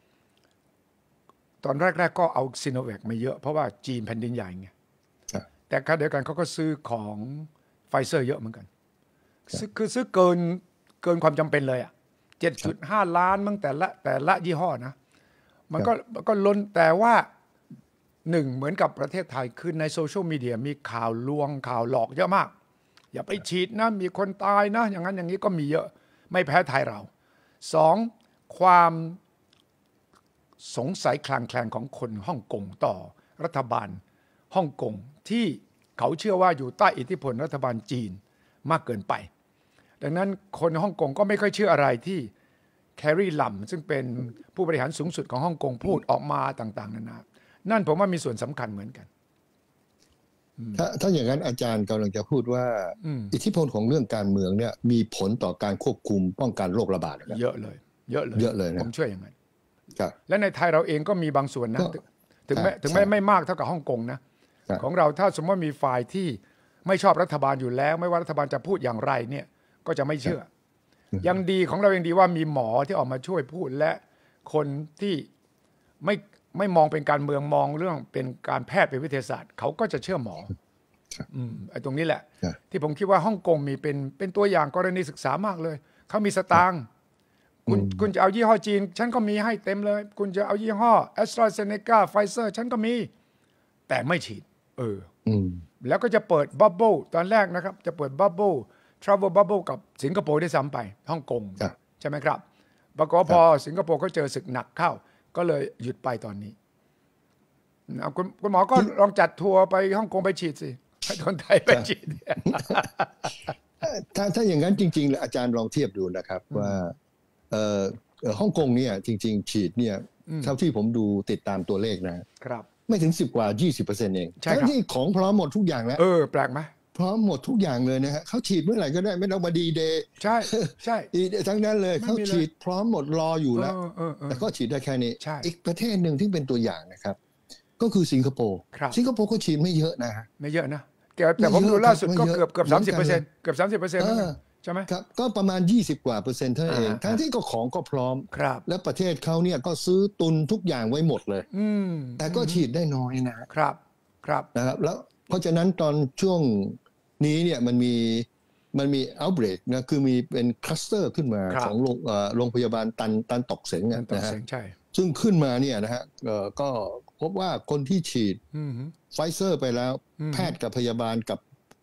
ตอนแรกๆก็เอาซิโนแวคมาเยอะเพราะว่าจีนแผ่นดินใหญ่ไงแต่ขณะเดียวกันเขาก็ซื้อของไฟเซอร์เยอะเหมือนกันคือซื้อเกินเกินความจำเป็นเลยอ่ะ เจ็ดจุดห้า ล้านมั้งแต่ละแต่ละยี่ห้อนะมันก็ก็ล้นแต่ว่าหนึ่งเหมือนกับประเทศไทยคือในโซเชียลมีเดียมีข่าวลวงข่าวหลอกเยอะมากอย่าไปฉีดนะมีคนตายนะอย่างนั้นอย่างนี้ก็มีเยอะไม่แพ้ไทยเราสองความสงสัยคลางแคลงของคนฮ่องกงต่อรัฐบาลฮ่องกงที่เขาเชื่อว่าอยู่ใต้อิทธิพลรัฐบาลจีนมากเกินไปดังนั้นคนฮ่องกงก็ไม่ค่อยเชื่ออะไรที่แคร์รีลัมซึ่งเป็นผู้บริหารสูงสุดของฮ่องกงพูดออกมาต่างๆนานานั่นผมว่ามีส่วนสำคัญเหมือนกันถ้าถ้าอย่างนั้นอาจารย์กำลังจะพูดว่าอิทธิพลของเรื่องการเมืองเนี่ยมีผลต่อการควบคุมป้องกันโรคระบาดเยอะเลยเยอะเลยเยอะเลยนะผมเชื่ออย่างนั้นและในไทยเราเองก็มีบางส่วนนะถึงแม้ถึงแม้ไม่มากเท่ากับฮ่องกงนะของเราถ้าสมมติว่ามีฝ่ายที่ไม่ชอบรัฐบาลอยู่แล้วไม่ว่ารัฐบาลจะพูดอย่างไรเนี่ยก็จะไม่เชื่อยังดีของเรายังดีว่ามีหมอที่ออกมาช่วยพูดและคนที่ไม่ไม่มองเป็นการเมืองมองเรื่องเป็นการแพทย์เป็นวิทยาศาสตร์เขาก็จะเชื่อหมออืมไอ้ตรงนี้แหละที่ผมคิดว่าฮ่องกงมีเป็นเป็นตัวอย่างกรณีศึกษามากเลยเขามีสตางค์คุณคุณจะเอายี่ห้อจีนฉันก็มีให้เต็มเลยคุณจะเอายี่ห้อ AstraZeneca Pfizer ฉันก็มีแต่ไม่ฉีดเออแล้วก็จะเปิดบับเบิ้ลตอนแรกนะครับจะเปิดบับเบิ้ล travel bubble กับสิงคโปร์ได้ซ้ำไปฮ่องกงใช่ไหมครับปรากฏพอสิงคโปร์เขาเจอศึกหนักเข้าก็เลยหยุดไปตอนนี้คุณคุณหมอก็ลองจัดทัวร์ไปฮ่องกงไปฉีดสิให้คนไทยไปฉีดถ้าถ้าอย่างนั้นจริงๆอาจารย์ลองเทียบดูนะครับว่าฮ่องกงเนี่ยจริงๆฉีดเนี่ยเท่าที่ผมดูติดตามตัวเลขนะครับไม่ถึงสิบกว่า ยี่สิบเปอร์เซ็นต์ เองทั้งที่ของพร้อมหมดทุกอย่างแล้วเออแปลกไหมพร้อมหมดทุกอย่างเลยนะฮะเขาฉีดเมื่อไหร่ก็ได้ไม่ต้องมาดีเดย์ใช่ใช่ดีเดย์ทั้งนั้นเลยเขาฉีดพร้อมหมดรออยู่แล้วแต่ก็ฉีดได้แค่นี้อีกประเทศหนึ่งที่เป็นตัวอย่างนะครับก็คือสิงคโปร์สิงคโปร์ก็ฉีดไม่เยอะนะไม่เยอะนะแต่ผมดูล่าสุดก็เกือบเกือบสามสิบเปอร์เซ็นต์เกือบสามสิบเปอร์เซ็นต์ใช่ไหมครับก็ประมาณยี่สิบกว่าเปอร์เซ็นต์เท่านั้นเองทั้งที่ก็ของก็พร้อมและประเทศเขาเนี่ยก็ซื้อตุนทุกอย่างไว้หมดเลยแต่ก็ฉีดได้น้อยนะครับครับนะครับแล้วเพราะฉะนั้นตอนช่วงนี้เนี่ยมันมีมันมี outbreak นะคือมีเป็นคลัสเตอร์ขึ้นมาของโรงโรงพยาบาลตันตันตกเสงนะฮะซึ่งขึ้นมาเนี่ยนะฮะก็พบว่าคนที่ฉีดไฟเซอร์ไปแล้วแพทย์กับพยาบาลกับ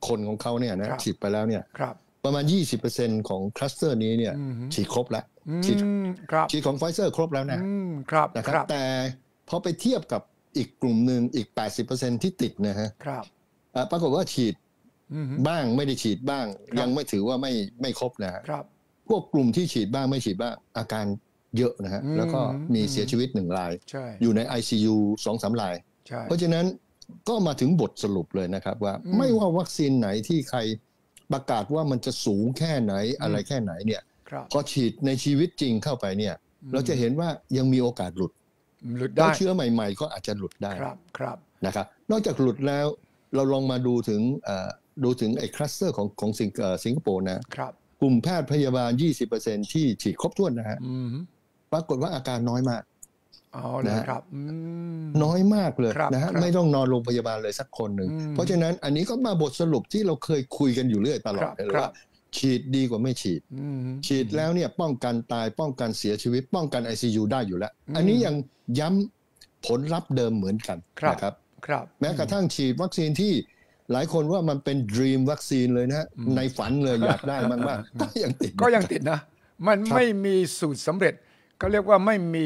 คนของเขาเนี่ยนะฉีดไปแล้วเนี่ยประมาณ ยี่สิบเปอร์เซ็นต์ ของคลัสเตอร์นี้เนี่ยฉีดครบแล้วฉีดฉีดของไฟเซอร์ครบแล้วนะครับนะครับแต่พอไปเทียบกับอีกกลุ่มหนึ่งอีก แปดสิบเปอร์เซ็นต์ ที่ติดนะฮะปรากฏว่าฉีดบ้างไม่ได้ฉีดบ้างยังไม่ถือว่าไม่ไม่ครบนะครับพวกกลุ่มที่ฉีดบ้างไม่ฉีดบ้างอาการเยอะนะฮะแล้วก็มีเสียชีวิตหนึ่งรายอยู่ใน ไอ ซี ยู สองสาม รายเพราะฉะนั้นก็มาถึงบทสรุปเลยนะครับว่าไม่ว่าวัคซีนไหนที่ใครประกาศว่ามันจะสูงแค่ไหนอะไรแค่ไหนเนี่ยพอฉีดในชีวิตจริงเข้าไปเนี่ยเราจะเห็นว่ายังมีโอกาสหลุดหลุดได้เชื้อใหม่ๆก็อาจจะหลุดได้ครับครับนะครับนอกจากหลุดแล้วเราลองมาดูถึงดูถึงไอ้คลัสเตอร์ของของสิงสิงคโปร์นะครับกลุ่มแพทย์พยาบาล ยี่สิบเปอร์เซ็นต์ ที่ฉีดครบถ้วนนะฮะปรากฏว่าอาการน้อยมากนะครับน้อยมากเลยนะฮะไม่ต้องนอนโรงพยาบาลเลยสักคนหนึ่งเพราะฉะนั้นอันนี้ก็มาบทสรุปที่เราเคยคุยกันอยู่เรื่อยตลอดเลยว่าฉีดดีกว่าไม่ฉีดฉีดแล้วเนี่ยป้องกันตายป้องกันเสียชีวิตป้องกัน ไอ ซี ยู ได้อยู่แล้วอันนี้ยังย้ำผลลัพธ์เดิมเหมือนกันนะครับแม้กระทั่งฉีดวัคซีนที่หลายคนว่ามันเป็น dream วัคซีนเลยนะในฝันเลยอยากได้มากๆก็ยังติดก็ยังติดนะมันไม่มีสูตรสำเร็จก็เรียกว่าไม่มี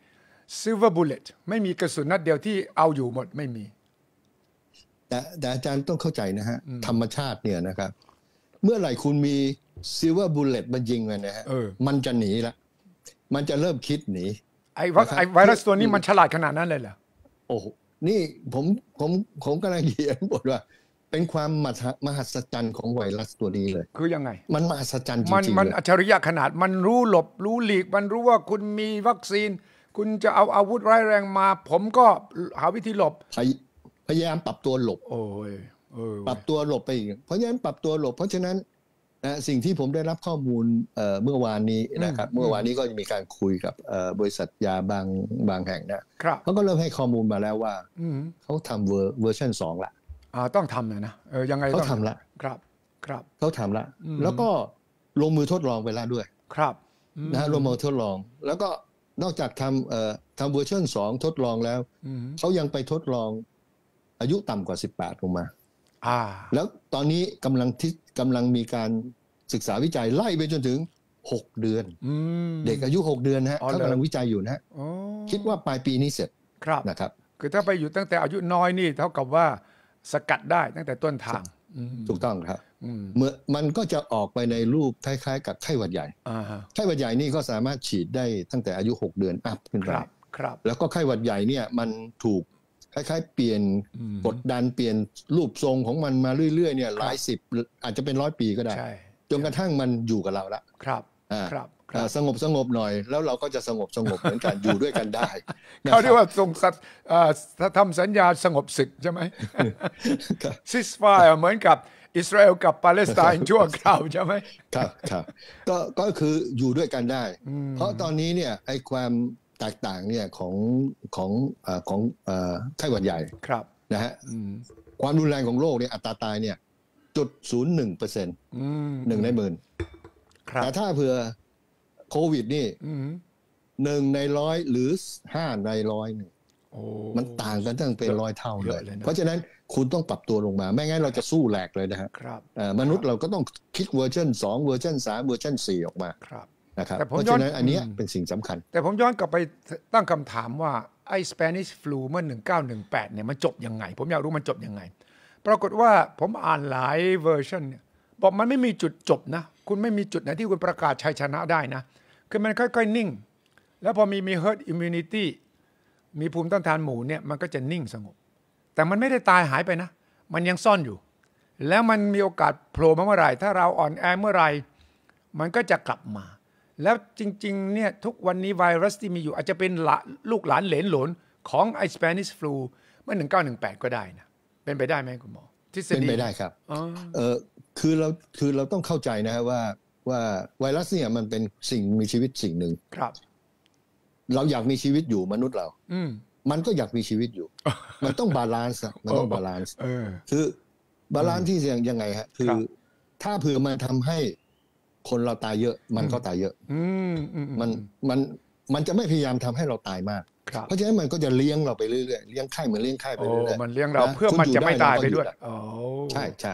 silver bullet ไม่มีกระสุนนัดเดียวที่เอาอยู่หมดไม่มีแต่แต่อาจารย์ต้องเข้าใจนะฮะธรรมชาติเนี่ยนะครับเมื่อไหร่คุณมี silver bullet มันยิงเลยนะฮะมันจะหนีละมันจะเริ่มคิดหนีไอ้ไวรัสตัวนี้มันฉลาดขนาดนั้นเลยเหรอโอ้นี่ผมผมผมกำลังเขียนบทว่าเป็นความมหัศจรรย์ของไวรัสตัวนี้เลยคือยังไงมันมหัศจรรย์จริงๆมันมันอัจฉริยะขนาดมันรู้หลบรู้หลีกมันรู้ว่าคุณมีวัคซีนคุณจะเอาอาวุธร้ายแรงมาผมก็หาวิธีหลบพยายามปรับตัวหลบโอ้ยปรับตัวหลบไปอีกเพราะฉะนั้นปรับตัวหลบเพราะฉะนั้นนะสิ่งที่ผมได้รับข้อมูลเมื่อวานนี้นะครับเมื่อวานนี้ก็มีการคุยกับบริษัทยาบางบางแห่งนะเขาก็เริ่มให้ข้อมูลมาแล้วว่าเขาทำเวอร์ชันสองละต้องทำเลยนะเออยังไงเขาทำละครับครับเขาทำละแล้วก็ลงมือทดลองไปแล้วด้วยครับนะลงมือทดลองแล้วก็นอกจากทำเอ่อทำเวอร์ชันสองทดลองแล้วเขายังไปทดลองอายุต่ำกว่าสิบแปดลงมาแล้วตอนนี้กำลังที่กำลังมีการศึกษาวิจัยไล่ไปจนถึงหกเดือนเด็กอายุหกเดือนนะฮะเขากำลังวิจัยอยู่นะคิดว่าปลายปีนี้เสร็จนะครับคือถ้าไปอยู่ตั้งแต่อายุน้อยนี่เท่ากับว่าสกัดได้ตั้งแต่ต้นทางถูกต้องครับเมื่อมันก็จะออกไปในรูปคล้ายๆกับไข้หวัดใหญ่ไข้หวัดใหญ่นี่ก็สามารถฉีดได้ตั้งแต่อายุหกเดือนอัพขึ้นไปแล้วก็ไข้หวัดใหญ่เนี่ยมันถูกคล้ายๆเปลี่ยนกดดันเปลี่ยนรูปทรงของมันมาเรื่อยๆเนี่ยหลายสิบอาจจะเป็นร้อยปีก็ได้จนกระทั่งมันอยู่กับเราละครับครับสงบสงบหน่อยแล้วเราก็จะสงบสงบเหมือนกันอยู่ด้วยกันได้เขาเรียกว่าทรงสัตย์ทำสัญญาสงบศึกใช่ไหมซิสไฟร์เหมือนกับอิสราเอลกับปาเลสไตน์ชั่วคราวใช่ไหมครับครับก็ก็คืออยู่ด้วยกันได้เพราะตอนนี้เนี่ยไอ้ความแตกต่างเนี่ยของของของไข้หวัดใหญ่นะฮะความรุนแรงของโรคเนี่ยอัตราตายเนี่ยจุดศูนย์หนึ่งเปอร์เซ็นต์หนึ่งในหมื่นแต่ถ้าเผื่อโควิดนี่หนึ่งในร้อยหรือห้าในร้อยนี่มันต่างกันตั้งเป็นร้อยเท่าเลยเพราะฉะนั้นคุณต้องปรับตัวลงมาไม่งั้นเราจะสู้แหลกเลยนะฮะมนุษย์เราก็ต้องคิดเวอร์ชันสองเวอร์ชันสามเวอร์ชันสี่ออกมานะครับเพราะฉะนั้นอันนี้เป็นสิ่งสำคัญแต่ผมย้อนกลับไปตั้งคำถามว่าไอ้ Spanish flu เมื่อหนึ่งเก้าหนึ่งแปดเนี่ยมันจบยังไงผมอยากรู้มันจบยังไงปรากฏว่าผมอ่านหลายเวอร์ชันเนี่ยบอกมันไม่มีจุดจบนะคุณไม่มีจุดไหนที่คุณประกาศชัยชนะได้นะคือมันค่อยๆนิ่งแล้วพอมีมี herd immunity มีภูมิต้านทานหมู่เนี่ยมันก็จะนิ่งสงบแต่มันไม่ได้ตายหายไปนะมันยังซ่อนอยู่แล้วมันมีโอกาสโผล่มาเมื่อไหร่ถ้าเราอ่อนแอเมื่อไหร่มันก็จะกลับมาแล้วจริงๆเนี่ยทุกวันนี้ไวรัสที่มีอยู่อาจจะเป็นลูกหลานเหลนหลนของไอ้ Spanish flu เมื่อหนึ่งเก้าหนึ่งแปดก็ได้นะเป็นไปได้ไหมคุณหมอทฤษฎีเป็นไปได้ครับเออคือเราคือเราต้องเข้าใจนะว่าว่าไวรัสเนี่ยมันเป็นสิ่งมีชีวิตสิ่งหนึ่งครับเราอยากมีชีวิตอยู่มนุษย์เรามันก็อยากมีชีวิตอยู่มันต้องบาลานซ์มันต้องบาลานซ์คือบาลานซ์ที่ยังไงฮะคือถ้าเผื่อมันทำให้คนเราตายเยอะมันก็ตายเยอะมันมันมันจะไม่พยายามทำให้เราตายมากเพราะฉะนั้นมันก็จะเลี้ยงเราไปเรื่อยๆเลี้ยงไข้เหมือนเลี้ยงไข้ไปเรื่อยๆมันเลี้ยงเราเพื่อมันจะไม่ตายไปด้วยใช่ใช่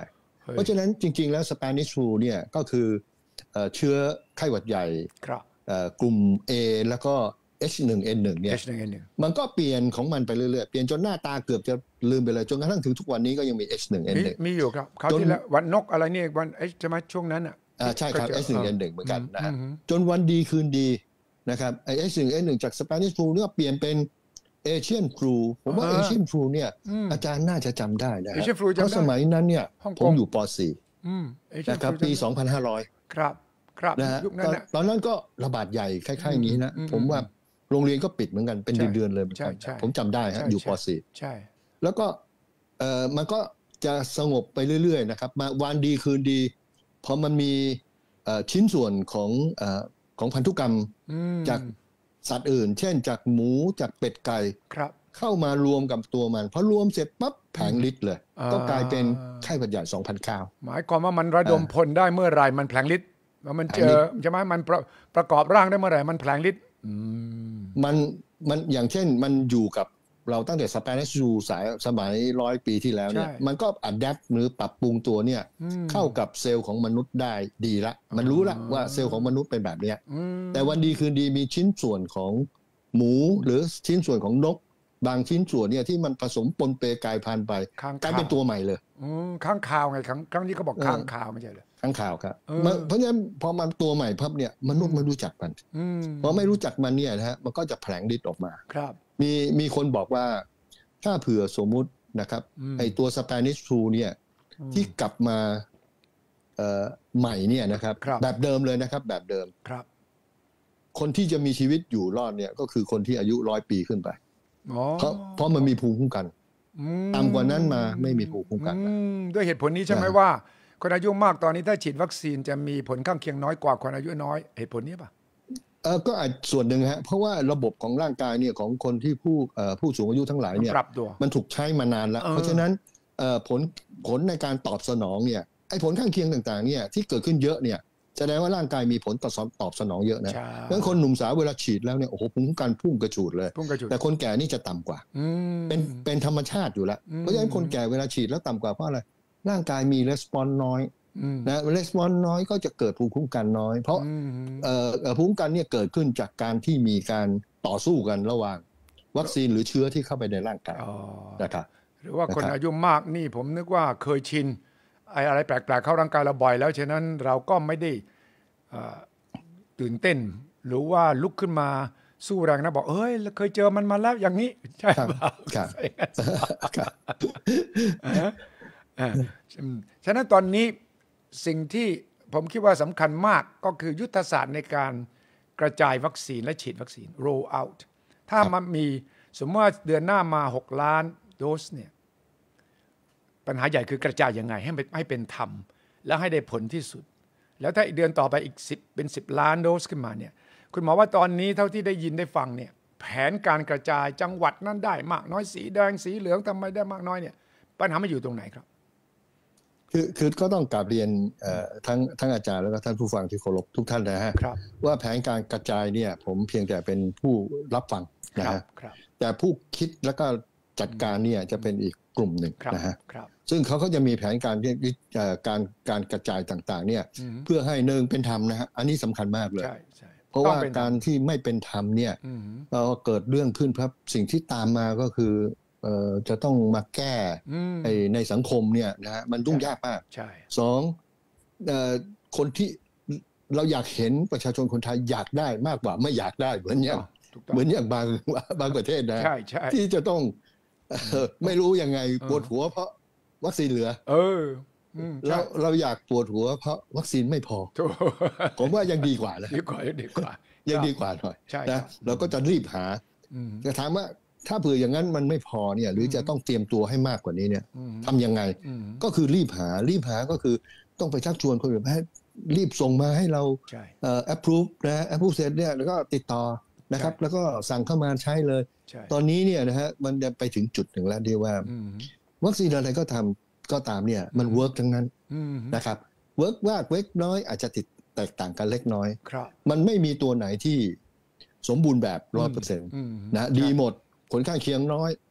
เพราะฉะนั้นจริงๆแล้ว Spanish flu เนี่ยก็คือเชื้อไข้หวัดใหญ่กลุ่ม A แล้วก็ เอช วัน เอ็น วัน เนี่ยมันก็เปลี่ยนของมันไปเรื่อยๆเปลี่ยนจนหน้าตาเกือบจะลืมไปเลยจนกระทั่งถึงทุกวันนี้ก็ยังมี เอช วัน เอ็น วันมีอยู่ครับคราวที่แล้ววันนกอะไรนี่วันเอชใช่ไหมช่วงนั้นอ่ะใช่ครับ เอช วัน เอ็น วัน เหมือนกันนะฮะจนวันดีคืนดีนะครับไอ้ เอช วัน เอ็น วัน จาก Spanish flu เนี่ยเปลี่ยนเป็น Asian flu ผมว่า Asian flu เนี่ยอาจารย์น่าจะจำได้นะเพราะสมัยนั้นเนี่ยผมอยู่ป .สี่ นะครับปีสองพันห้าร้อยครับครับนะฮะตอนนั้นก็ระบาดใหญ่คล้ายๆนี้นะผมว่าโรงเรียนก็ปิดเหมือนกันเป็นเดือนๆเลยผมจำได้ฮะอยู่ป .สี่ใช่แล้วก็เอ่อมันก็จะสงบไปเรื่อยๆนะครับมาวันดีคืนดีพอมันมีชิ้นส่วนของเอ่อของพันธุกรรมจากสัตว์อื่นเช่นจากหมูจากเป็ดไก่เข้ามารวมกับตัวมันพอรวมเสร็จปั๊บแผงฤทธิ์เลยก็กลายเป็นไข้หวัดใหญ่สองพันเก้าหมายความว่ามันระดมพลได้เมื่อไรมันแผลงฤทธิ์แล้วมันเจอใช่ไหมมันประประกอบร่างได้เมื่อไหร่มันแผลงฤทธิ์มันมันอย่างเช่นมันอยู่กับเราตั้งแต่สเปนิชฟลูสายสมัยร้อยปีที่แล้วเนี่ยมันก็อัดแอปหรือปรับปรุงตัวเนี่ยเข้ากับเซลล์ของมนุษย์ได้ดีละมันรู้ละว่าเซลล์ของมนุษย์เป็นแบบนี้แต่วันดีคืนดีมีชิ้นส่วนของหมูหรือชิ้นส่วนของนกบางชิ้นส่วนเนี่ยที่มันผสมปนเปกลายพันธุ์ไปกลายเป็นตัวใหม่เลยข้างข่าวไงครั้งครั้งนี้เขาบอกข้างข่าวไม่ใช่เหรอข้างข่าวครับเพราะฉะนั้นพอมันตัวใหม่พับเนี่ยมนุษย์ไม่รู้จักมันพอไม่รู้จักมันเนี่ยนะฮะมันก็จะแผลงฤทธิ์ออกมาครับมีมีคนบอกว่าถ้าเผื่อสมมุตินะครับไอตัว Spanish flu เนี่ยที่กลับมาใหม่เนี่ยนะครับแบบเดิมเลยนะครับแบบเดิมครับคนที่จะมีชีวิตอยู่รอดเนี่ยก็คือคนที่อายุร้อยปีขึ้นไปเพราะเพราะมันมีภูมิคุ้มกันต่ำกว่านั้นมาไม่มีภูมิคุ้มกันด้วยเหตุผลนี้ใช่ไหมว่าคนอายุมากตอนนี้ถ้าฉีดวัคซีนจะมีผลข้างเคียงน้อยกว่าคนอายุน้อยเหตุผลนี้ป่ะเออก็อาจส่วนหนึ่งฮะเพราะว่าระบบของร่างกายเนี่ยของคนที่ผู้เอ่อผู้สูงอายุทั้งหลายเนี่ยมันถูกใช้มานานแล้วเพราะฉะนั้นเอ่อผลผลในการตอบสนองเนี่ยไอ้ผลข้างเคียงต่างๆเนี่ยที่เกิดขึ้นเยอะเนี่ยแสดงว่าร่างกายมีผลต่อตอบสนองเยอะนะดังนั้นคนหนุ่มสาวเวลาฉีดแล้วเนี่ยโอ้โหภูมิคุ้มกันพุ่งกระฉูดเลยแต่คนแก่นี่จะต่ำกว่าเป็นเป็นธรรมชาติอยู่แล้วเพราะฉะนั้นคนแก่เวลาฉีดแล้วต่ำกว่าเพราะอะไรร่างกายมีレスปอนส์น้อยนะレスปอนส์น้อยก็จะเกิดภูมิคุ้มกันน้อยเพราะเอ่อภูมิคุ้มกันเนี่ยเกิดขึ้นจากการที่มีการต่อสู้กันระหว่างวัคซีนหรือเชื้อที่เข้าไปในร่างกายนะครับหรือว่าคนอายุมากนี่ผมนึกว่าเคยชินอะไรแปลกๆเข้าร่างกายเราบ่อยแล้วฉะนั้นเราก็ไม่ได้ตื่นเต้นหรือว่าลุกขึ้นมาสู้แรงนะบอกเอ้ยเคยเจอมันมาแล้วอย่างนี้ใช่ไหมครับฉะนั้นตอนนี้สิ่งที่ผมคิดว่าสำคัญมากก็คือยุทธศาสตร์ในการกระจายวัคซีนและฉีดวัคซีน roll out ถ้ามันมีสมมติว่าเดือนหน้ามาหกล้านโดสเนี่ยปัญหาใหญ่คือกระจายยังไงให้ให้เป็นธรรมแล้วให้ได้ผลที่สุดแล้วถ้าอีกเดือนต่อไปอีกสิบเป็นสิบล้านโดสขึ้นมาเนี่ยคุณหมอว่าตอนนี้เท่าที่ได้ยินได้ฟังเนี่ยแผนการกระจายจังหวัดนั้นได้มากน้อยสีแดงสีเหลืองทำไมได้มากน้อยเนี่ยปัญหามันอยู่ตรงไหนครับคือคือก็ต้องกราบเรียนทั้งทั้งอาจารย์แล้วก็ท่านผู้ฟังที่เคารพทุกท่านนะฮะว่าแผนการกระจายเนี่ยผมเพียงแต่เป็นผู้รับฟังนะฮะแต่ผู้คิดแล้วก็จัดการเนี่ยจะเป็นอีกกลุ่มหนึ่งนะฮะซึ่งเขาก็จะมีแผนการการการกระจายต่างๆเนี่ยเพื่อให้หนึ่งเป็นธรรมนะฮะอันนี้สำคัญมากเลยเพราะว่าการที่ไม่เป็นธรรมเนี่ยเราเกิดเรื่องขึ้นครับสิ่งที่ตามมาก็คือจะต้องมาแก้ในสังคมเนี่ยนะฮะมันยุ่งยากมากสองคนที่เราอยากเห็นประชาชนคนไทยอยากได้มากกว่าไม่อยากได้เหมือนอย่างเหมือนอย่างบางบางประเทศนะที่จะต้องไม่รู้ยังไงปวดหัวเพราะวัคซีนเหลือเออเราเราอยากปวดหัวเพราะวัคซีนไม่พอผมว่ายังดีกว่านะดีกว่าดีกว่ายังดีกว่าหน่อยนะเราก็จะรีบหาจะถามว่าถ้าเผื่ออย่างนั้นมันไม่พอเนี่ยหรือจะต้องเตรียมตัวให้มากกว่านี้เนี่ยทำยังไงก็คือรีบหารีบหาก็คือต้องไปชักชวนคนอื่นให้รีบส่งมาให้เราเอ่อ approve นะ approve เสร็จเนี่ยแล้วก็ติดต่อนะครับแล้วก็สั่งเข้ามาใช้เลยตอนนี้เนี่ยนะฮะมันจะไปถึงจุดหนึ่งแล้วที่ว่าวัคซีนอะไรก็ทำก็ตามเนี่ยมันเวิร์กทั้งนั้นนะครับเวิร์กมากเวิร์กน้อยอาจจะติดแตกต่างกันเล็กน้อยมันไม่มีตัวไหนที่สมบูรณ์แบบ ร้อยเปอร์เซ็นต์ นะดีหมดผลข้างเคียงน้อย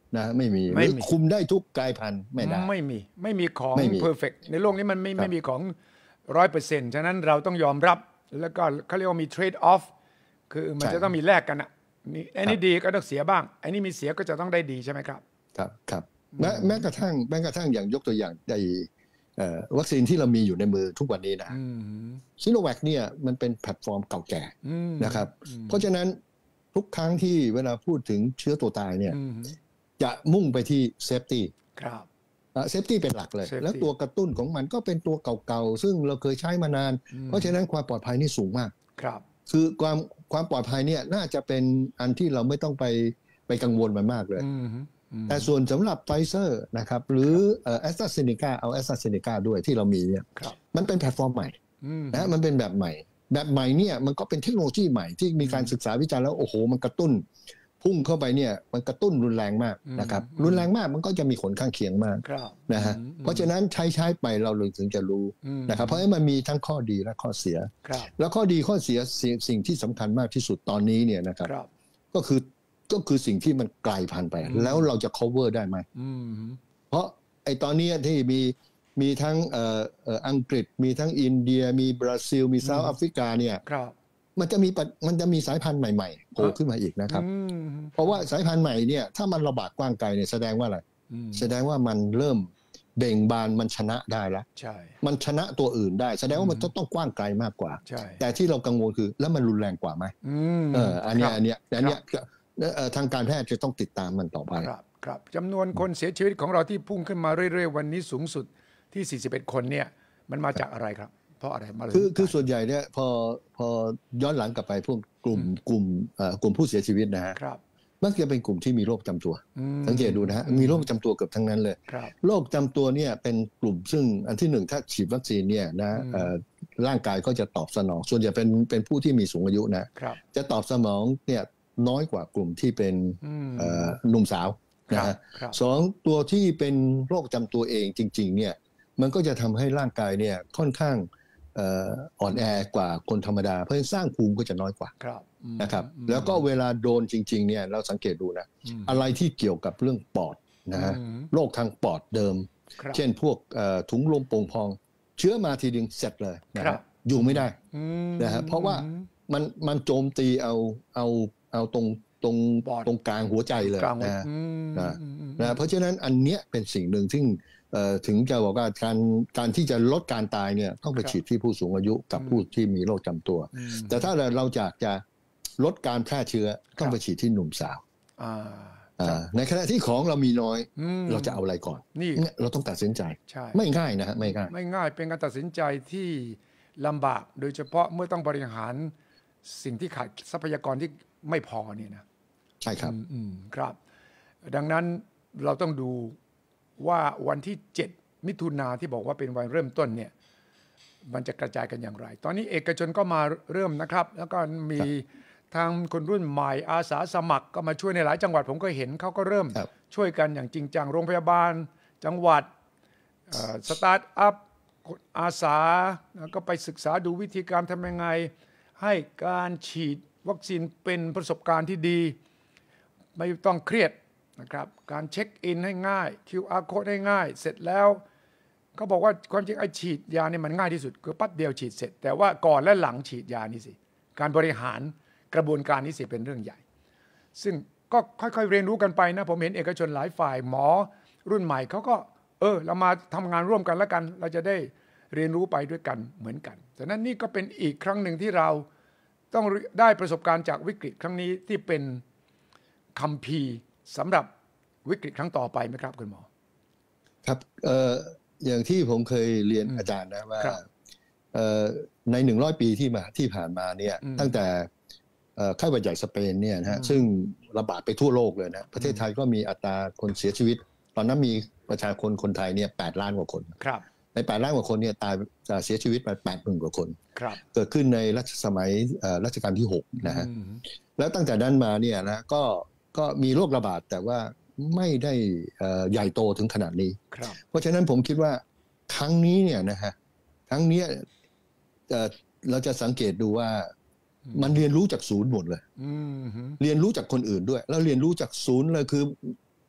นะไม่มีไม่คุมได้ทุกกลายพันธุ์ไม่ได้ไม่มีไม่มีของเพอร์เฟกต์ในโลกนี้มันไม่ไม่มีของร้อยเปอร์เซ็นต์ฉะนั้นเราต้องยอมรับแล้วก็เขาเรียกว่ามีเทรดออฟคือมันจะต้องมีแลกกันอ่ะนี่ไอ้นี่ดีก็ต้องเสียบ้างไอ้นี่มีเสียก็จะต้องได้ดีใช่ไหมครับครับครับแม้แม้กระทั่งแม้กระทั่งอย่างยกตัวอย่างในวัคซีนที่เรามีอยู่ในมือทุกวันนี้นะซิโนแวคเนี่ยมันเป็นแพลตฟอร์มเก่าแก่นะครับเพราะฉะนั้นทุกครั้งที่เวลาพูดถึงเชื้อตัวตายเนี่ยจะมุ่งไปที่เซฟตี้ครับเซฟตี้เป็นหลักเลยแล้วตัวกระตุ้นของมันก็เป็นตัวเก่าๆซึ่งเราเคยใช้มานานเพราะฉะนั้นความปลอดภัยนี่สูงมากครับคือความความปลอดภัยเนี่ยน่าจะเป็นอันที่เราไม่ต้องไปไปกังวลมันมากเลยแต่ส่วนสำหรับไฟเซอร์นะครับหรือแอสตราเซเนกาเอาแอสตราเซเนกาด้วยที่เรามีเนี่ยมันเป็นแพลตฟอร์มใหม่นะมันเป็นแบบใหม่แบบใหม่เนี่ยมันก็เป็นเทคโนโลยีใหม่ที่มีการศึกษาวิจัยแล้วโอ้โหมันกระตุ้นพุ่งเข้าไปเนี่ยมันกระตุ้นรุนแรงมากนะครับรุนแรงมากมันก็จะมีผลข้างเคียงมากนะฮะเพราะฉะนั้นใช้ใช้ไปเราถึงจะรู้นะครับเพราะมันมีทั้งข้อดีและข้อเสียแล้วข้อดีข้อเสียสิ่งที่สำคัญมากที่สุดตอนนี้เนี่ยนะครับก็คือก็คือสิ่งที่มันไกลพันไปแล้วเราจะ cover ได้ไหมเพราะไอ้ตอนนี้ที่มีมีทั้งเอ่อเอ่ออังกฤษมีทั้งอินเดียมีบราซิลมีเซาท์แอฟริกาเนี่ยมันจะมีมันจะมีสายพันธุ์ใหม่ๆโผล่ขึ้นมาอีกนะครับเพราะว่าสายพันธุ์ใหม่เนี่ยถ้ามันระบาดกว้างไกลเนี่ยแสดงว่าอะไรแสดงว่ามันเริ่มเบ่งบานมันชนะได้แล้วมันชนะตัวอื่นได้แสดงว่ามันต้องกว้างไกลมากกว่าแต่ที่เรากังวลคือแล้วมันรุนแรงกว่าไหมเอออันนี้อันนี้อันนี้ทางการแพทย์จะต้องติดตามมันต่อไปครับครับจำนวนคนเสียชีวิตของเราที่พุ่งขึ้นมาเรื่อยๆวันนี้สูงสุดที่สี่สิบเอ็ดคนเนี่ยมันมาจากอะไรครับเพราะอะไรมาคือคือส่วนใหญ่เนี่ยพอพอย้อนหลังกลับไปพวกกลุ่มกลุ่มกลุ่มผู้เสียชีวิตนะฮะมักจะเป็นกลุ่มที่มีโรคประจำตัวสังเกตดูนะฮะมีโรคประจำตัวเกือบทั้งนั้นเลยโรคประจำตัวเนี่ยเป็นกลุ่มซึ่งอันที่หนึ่งถ้าฉีดวัคซีนเนี่ยนะร่างกายก็จะตอบสนองส่วนใหญ่เป็นเป็นผู้ที่มีสูงอายุนะจะตอบสนองเนี่ยน้อยกว่ากลุ่มที่เป็นหนุ่มสาวนะฮะสองตัวที่เป็นโรคประจำตัวเองจริงๆเนี่ยมันก็จะทำให้ร่างกายเนี่ยค่อนข้างอ่อนแอกว่าคนธรรมดาเพราะฉะนั้นสร้างภูมิก็จะน้อยกว่านะครับแล้วก็เวลาโดนจริงๆเนี่ยเราสังเกตดูนะอะไรที่เกี่ยวกับเรื่องปอดนะฮะโรคทางปอดเดิมเช่นพวกถุงลมโป่งพองเชื้อมาทีเดียวเสร็จเลยนะฮะอยู่ไม่ได้นะฮะเพราะว่ามันมันโจมตีเอาเอาเอาตรงตรงตรงกลางหัวใจเลยนะนะเพราะฉะนั้นอันเนี้ยเป็นสิ่งหนึ่งที่ถึงจะบอกว่าการการที่จะลดการตายเนี่ยต้องไปฉีดที่ผู้สูงอายุกับผู้ที่มีโรคจำตัวแต่ถ้าเราอยากจะลดการแพร่เชื้อต้องไปฉีดที่หนุ่มสาวในขณะที่ของเรามีน้อยเราจะเอาอะไรก่อนนี่เราต้องตัดสินใจไม่ง่ายนะฮะไม่ง่ายไม่ง่ายเป็นการตัดสินใจที่ลำบากโดยเฉพาะเมื่อต้องบริหารสิ่งที่ขาดทรัพยากรที่ไม่พอเนี่ยนะใช่ครับอืมครับดังนั้นเราต้องดูว่าวันที่เจ็ดมิถุนาที่บอกว่าเป็นวันเริ่มต้นเนี่ยมันจะกระจายกันอย่างไรตอนนี้เอกชนก็มาเริ่มนะครับแล้วก็มีทางคนรุ่นใหม่อาสาสมัครก็มาช่วยในหลายจังหวัดผมก็เห็นเขาก็เริ่มช่วยกันอย่างจริงจังโรงพยาบาลจังหวัดสตาร์ทอัพอาสาแล้วก็ไปศึกษาดูวิธีการทำยังไงให้การฉีดวัคซีนเป็นประสบการณ์ที่ดีไม่ต้องเครียดนะครับการเช็คอินให้ง่าย คิว อาร์ Code ให้ง่ายเสร็จแล้วเขาบอกว่าความจริงไอ้ฉีดยาเนี่ยมันง่ายที่สุดคือปั๊บเดียวฉีดเสร็จแต่ว่าก่อนและหลังฉีดยานี่สิการบริหารกระบวนการนี้สิเป็นเรื่องใหญ่ซึ่งก็ค่อยๆเรียนรู้กันไปนะผมเห็นเอกชนหลายฝ่ายหมอรุ่นใหม่เขาก็เออเรามาทำงานร่วมกันแล้วกันเราจะได้เรียนรู้ไปด้วยกันเหมือนกันฉะนั้นนี่ก็เป็นอีกครั้งหนึ่งที่เราต้องได้ประสบการณ์จากวิกฤตครั้งนี้ที่เป็นคัมภีร์สำหรับวิกฤตครั้งต่อไปไหมครับคุณหมอครับเอ่ออย่างที่ผมเคยเรียนอาจารย์นะว่าเอ่อในหนึ่งร้อยปีที่มาที่ผ่านมาเนี่ยตั้งแต่ไข้หวัดใหญ่สเปนเนี่ยนะฮะซึ่งระบาดไปทั่วโลกเลยนะประเทศไทยก็มีอัตราคนเสียชีวิตตอนนั้นมีประชากรคนไทยเนี่ยแปดล้านกว่าคนในแปดล้านกว่าคนเนี่ยตายเสียชีวิตไปแปดหมื่นกว่าคนเกิดขึ้นในรัชสมัยรัชกาลที่หกนะฮะแล้วตั้งแต่นั้นมาเนี่ยนะก็ก็มีโรคระบาดแต่ว่าไม่ได้ใหญ่โตถึงขนาดนี้เพราะฉะนั้นผมคิดว่าครั้งนี้เนี่ยนะฮะครั้งนี้เราจะสังเกตดูว่ามันเรียนรู้จากศูนย์หมดเลยเรียนรู้จากคนอื่นด้วยแล้วเรียนรู้จากศูนย์เลยคือ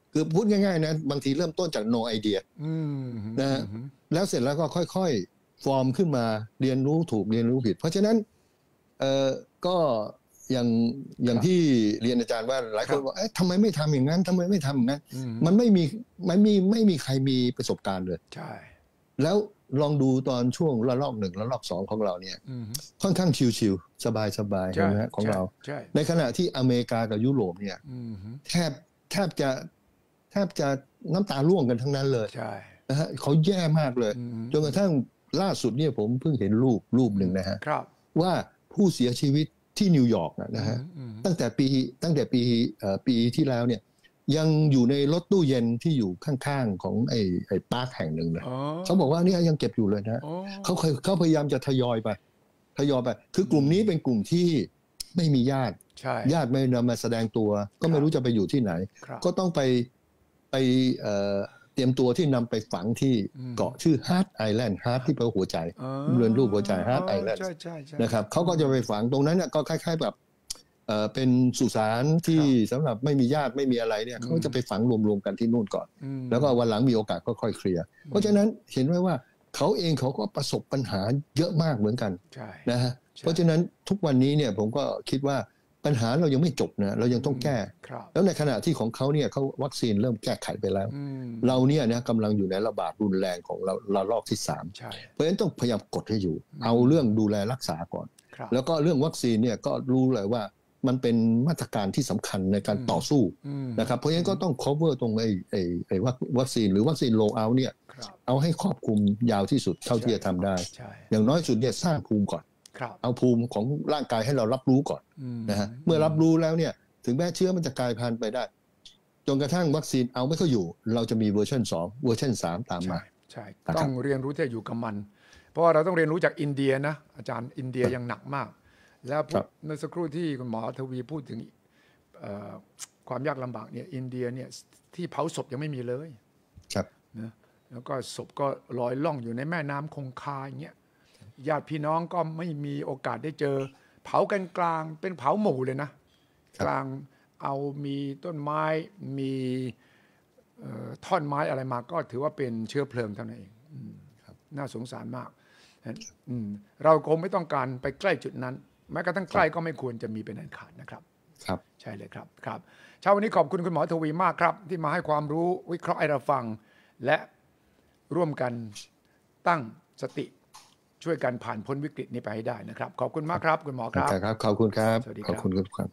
คือพูดง่ายๆนะบางทีเริ่มต้นจาก no idea นะฮะแล้วเสร็จแล้วก็ค่อยๆฟอร์มขึ้นมาเรียนรู้ถูกเรียนรู้ผิดเพราะฉะนั้นเอ่อก็อย่างอย่างที่เรียนอาจารย์ว่าหลายคนบอกเอ๊ะทำไมไม่ทำอย่างนั้นทำไมไม่ทำอย่างนั้นมันไม่มีไม่มีไม่มีใครมีประสบการณ์เลยใช่แล้วลองดูตอนช่วงระลอกหนึ่งระลอกสองของเราเนี่ยค่อนข้างชิวๆสบายๆใช่ไหมของเราในขณะที่อเมริกากับยุโรปเนี่ยแทบแทบจะแทบจะน้ำตาร่วงกันทั้งนั้นเลยนะฮะเขาแย่มากเลยจนกระทั่งล่าสุดเนี่ยผมเพิ่งเห็นรูปรูปหนึ่งนะฮะว่าผู้เสียชีวิตที่นิวยอร์กนะฮะตั้งแต่ปีตั้งแต่ปีปีที่แล้วเนี่ยยังอยู่ในรถตู้เย็นที่อยู่ข้างๆของไอ้ไอ้ปาร์คแห่งหนึ่งเลยเขาบอกว่าเนี่ยยังเก็บอยู่เลยนะเขาเคยเขาพยายามจะทยอยไปทยอยไปคือกลุ่มนี้เป็นกลุ่มที่ไม่มีญาติญาติไม่นำมาแสดงตัวก็ไม่รู้จะไปอยู่ที่ไหนก็ต้องไปไปเตรียมตัวที่นำไปฝังที่เกาะชื่อฮาร์ทไอแลนด์ฮาร์ทที่แปลว่าหัวใจเรือนรูปหัวใจฮาร์ทไอแลนด์นะครับเขาก็จะไปฝังตรงนั้นก็คล้ายๆแบบเป็นสุสานที่สำหรับไม่มีญาติไม่มีอะไรเนี่ยเขาจะไปฝังรวมๆกันที่นู่นก่อนแล้วก็วันหลังมีโอกาสก็ค่อยเคลียร์เพราะฉะนั้นเห็นไว้ว่าเขาเองเขาก็ประสบปัญหาเยอะมากเหมือนกันนะฮะเพราะฉะนั้นทุกวันนี้เนี่ยผมก็คิดว่าปัญหาเรายังไม่จบนะเรายังต้องแก้แล้วในขณะที่ของเขาเนี่ยเขาวัคซีนเริ่มแก้ไขไปแล้วเราเนี่ยนะกำลังอยู่ในระบาดรุนแรงของเราระลอกที่สามเพราะฉะนั้นต้องพยายามกดให้อยู่เอาเรื่องดูแลรักษาก่อนแล้วก็เรื่องวัคซีนเนี่ยก็รู้เลยว่ามันเป็นมาตรการที่สำคัญในการต่อสู้นะครับเพราะฉะนั้นก็ต้อง cover ตรงไอ้ไอ้ไอ้วัคซีนหรือวัคซีน roll out เนี่ยเอาให้ครอบคลุมยาวที่สุดเท่าที่จะทำได้อย่างน้อยสุดเนี่ยสร้างภูมิก่อนเอาภูมิของร่างกายให้เรารับรู้ก่อนนะฮะเมื่อรับรู้แล้วเนี่ยถึงแม้เชื้อมันจะกลายพันธุ์ไปได้จนกระทั่งวัคซีนเอาไม่เข้าอยู่เราจะมีเวอร์ชันสองเวอร์ชันสามตามมาใช่ต้องเรียนรู้ที่จะอยู่กับมันเพราะว่าเราต้องเรียนรู้จากอินเดียนะอาจารย์อินเดียยังหนักมากแล้วเมื่อสักครู่ที่คุณหมอทวีพูดถึงความยากลำบากเนี่ยอินเดียเนี่ยที่เผาศพยังไม่มีเลยครับนะแล้วก็ศพก็ลอยล่องอยู่ในแม่น้ำคงคาอย่างเงี้ยญาติพี่น้องก็ไม่มีโอกาสได้เจอเผากันกลางเป็นเผาหมู่เลยนะกลางเอามีต้นไม้มีท่อนไม้อะไรมาก็ถือว่าเป็นเชื้อเพลิงเท่านั้นเองน่าสงสารมากเราคงไม่ต้องการไปใกล้จุดนั้นแม้กระทั่งใกล้ก็ไม่ควรจะมีเป็นอันขาดนะครับครับใช่เลยครับครับเช้าวันนี้ขอบคุณคุณหมอทวีมากครับที่มาให้ความรู้วิเคราะห์ให้เราฟังและร่วมกันตั้งสติช่วยกันผ่านพ้นวิกฤตนี้ไปให้ได้นะครับขอบคุณมากครับคุณหมอครับครับขอบคุณครับขอบคุณครับ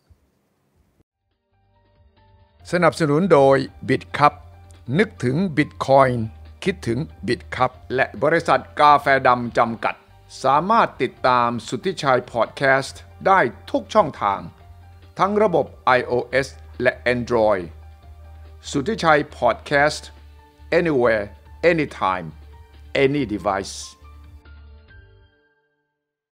สนับสนุนโดย Bitcup นึกถึง Bitcoin คิดถึง Bitcup และบริษัทกาแฟดำจำกัดสามารถติดตามสุทธิชัยพอดแคสต์ได้ทุกช่องทางทั้งระบบ iOS และ Android สุทธิชัยพอดแคสต์ anywhere anytime any device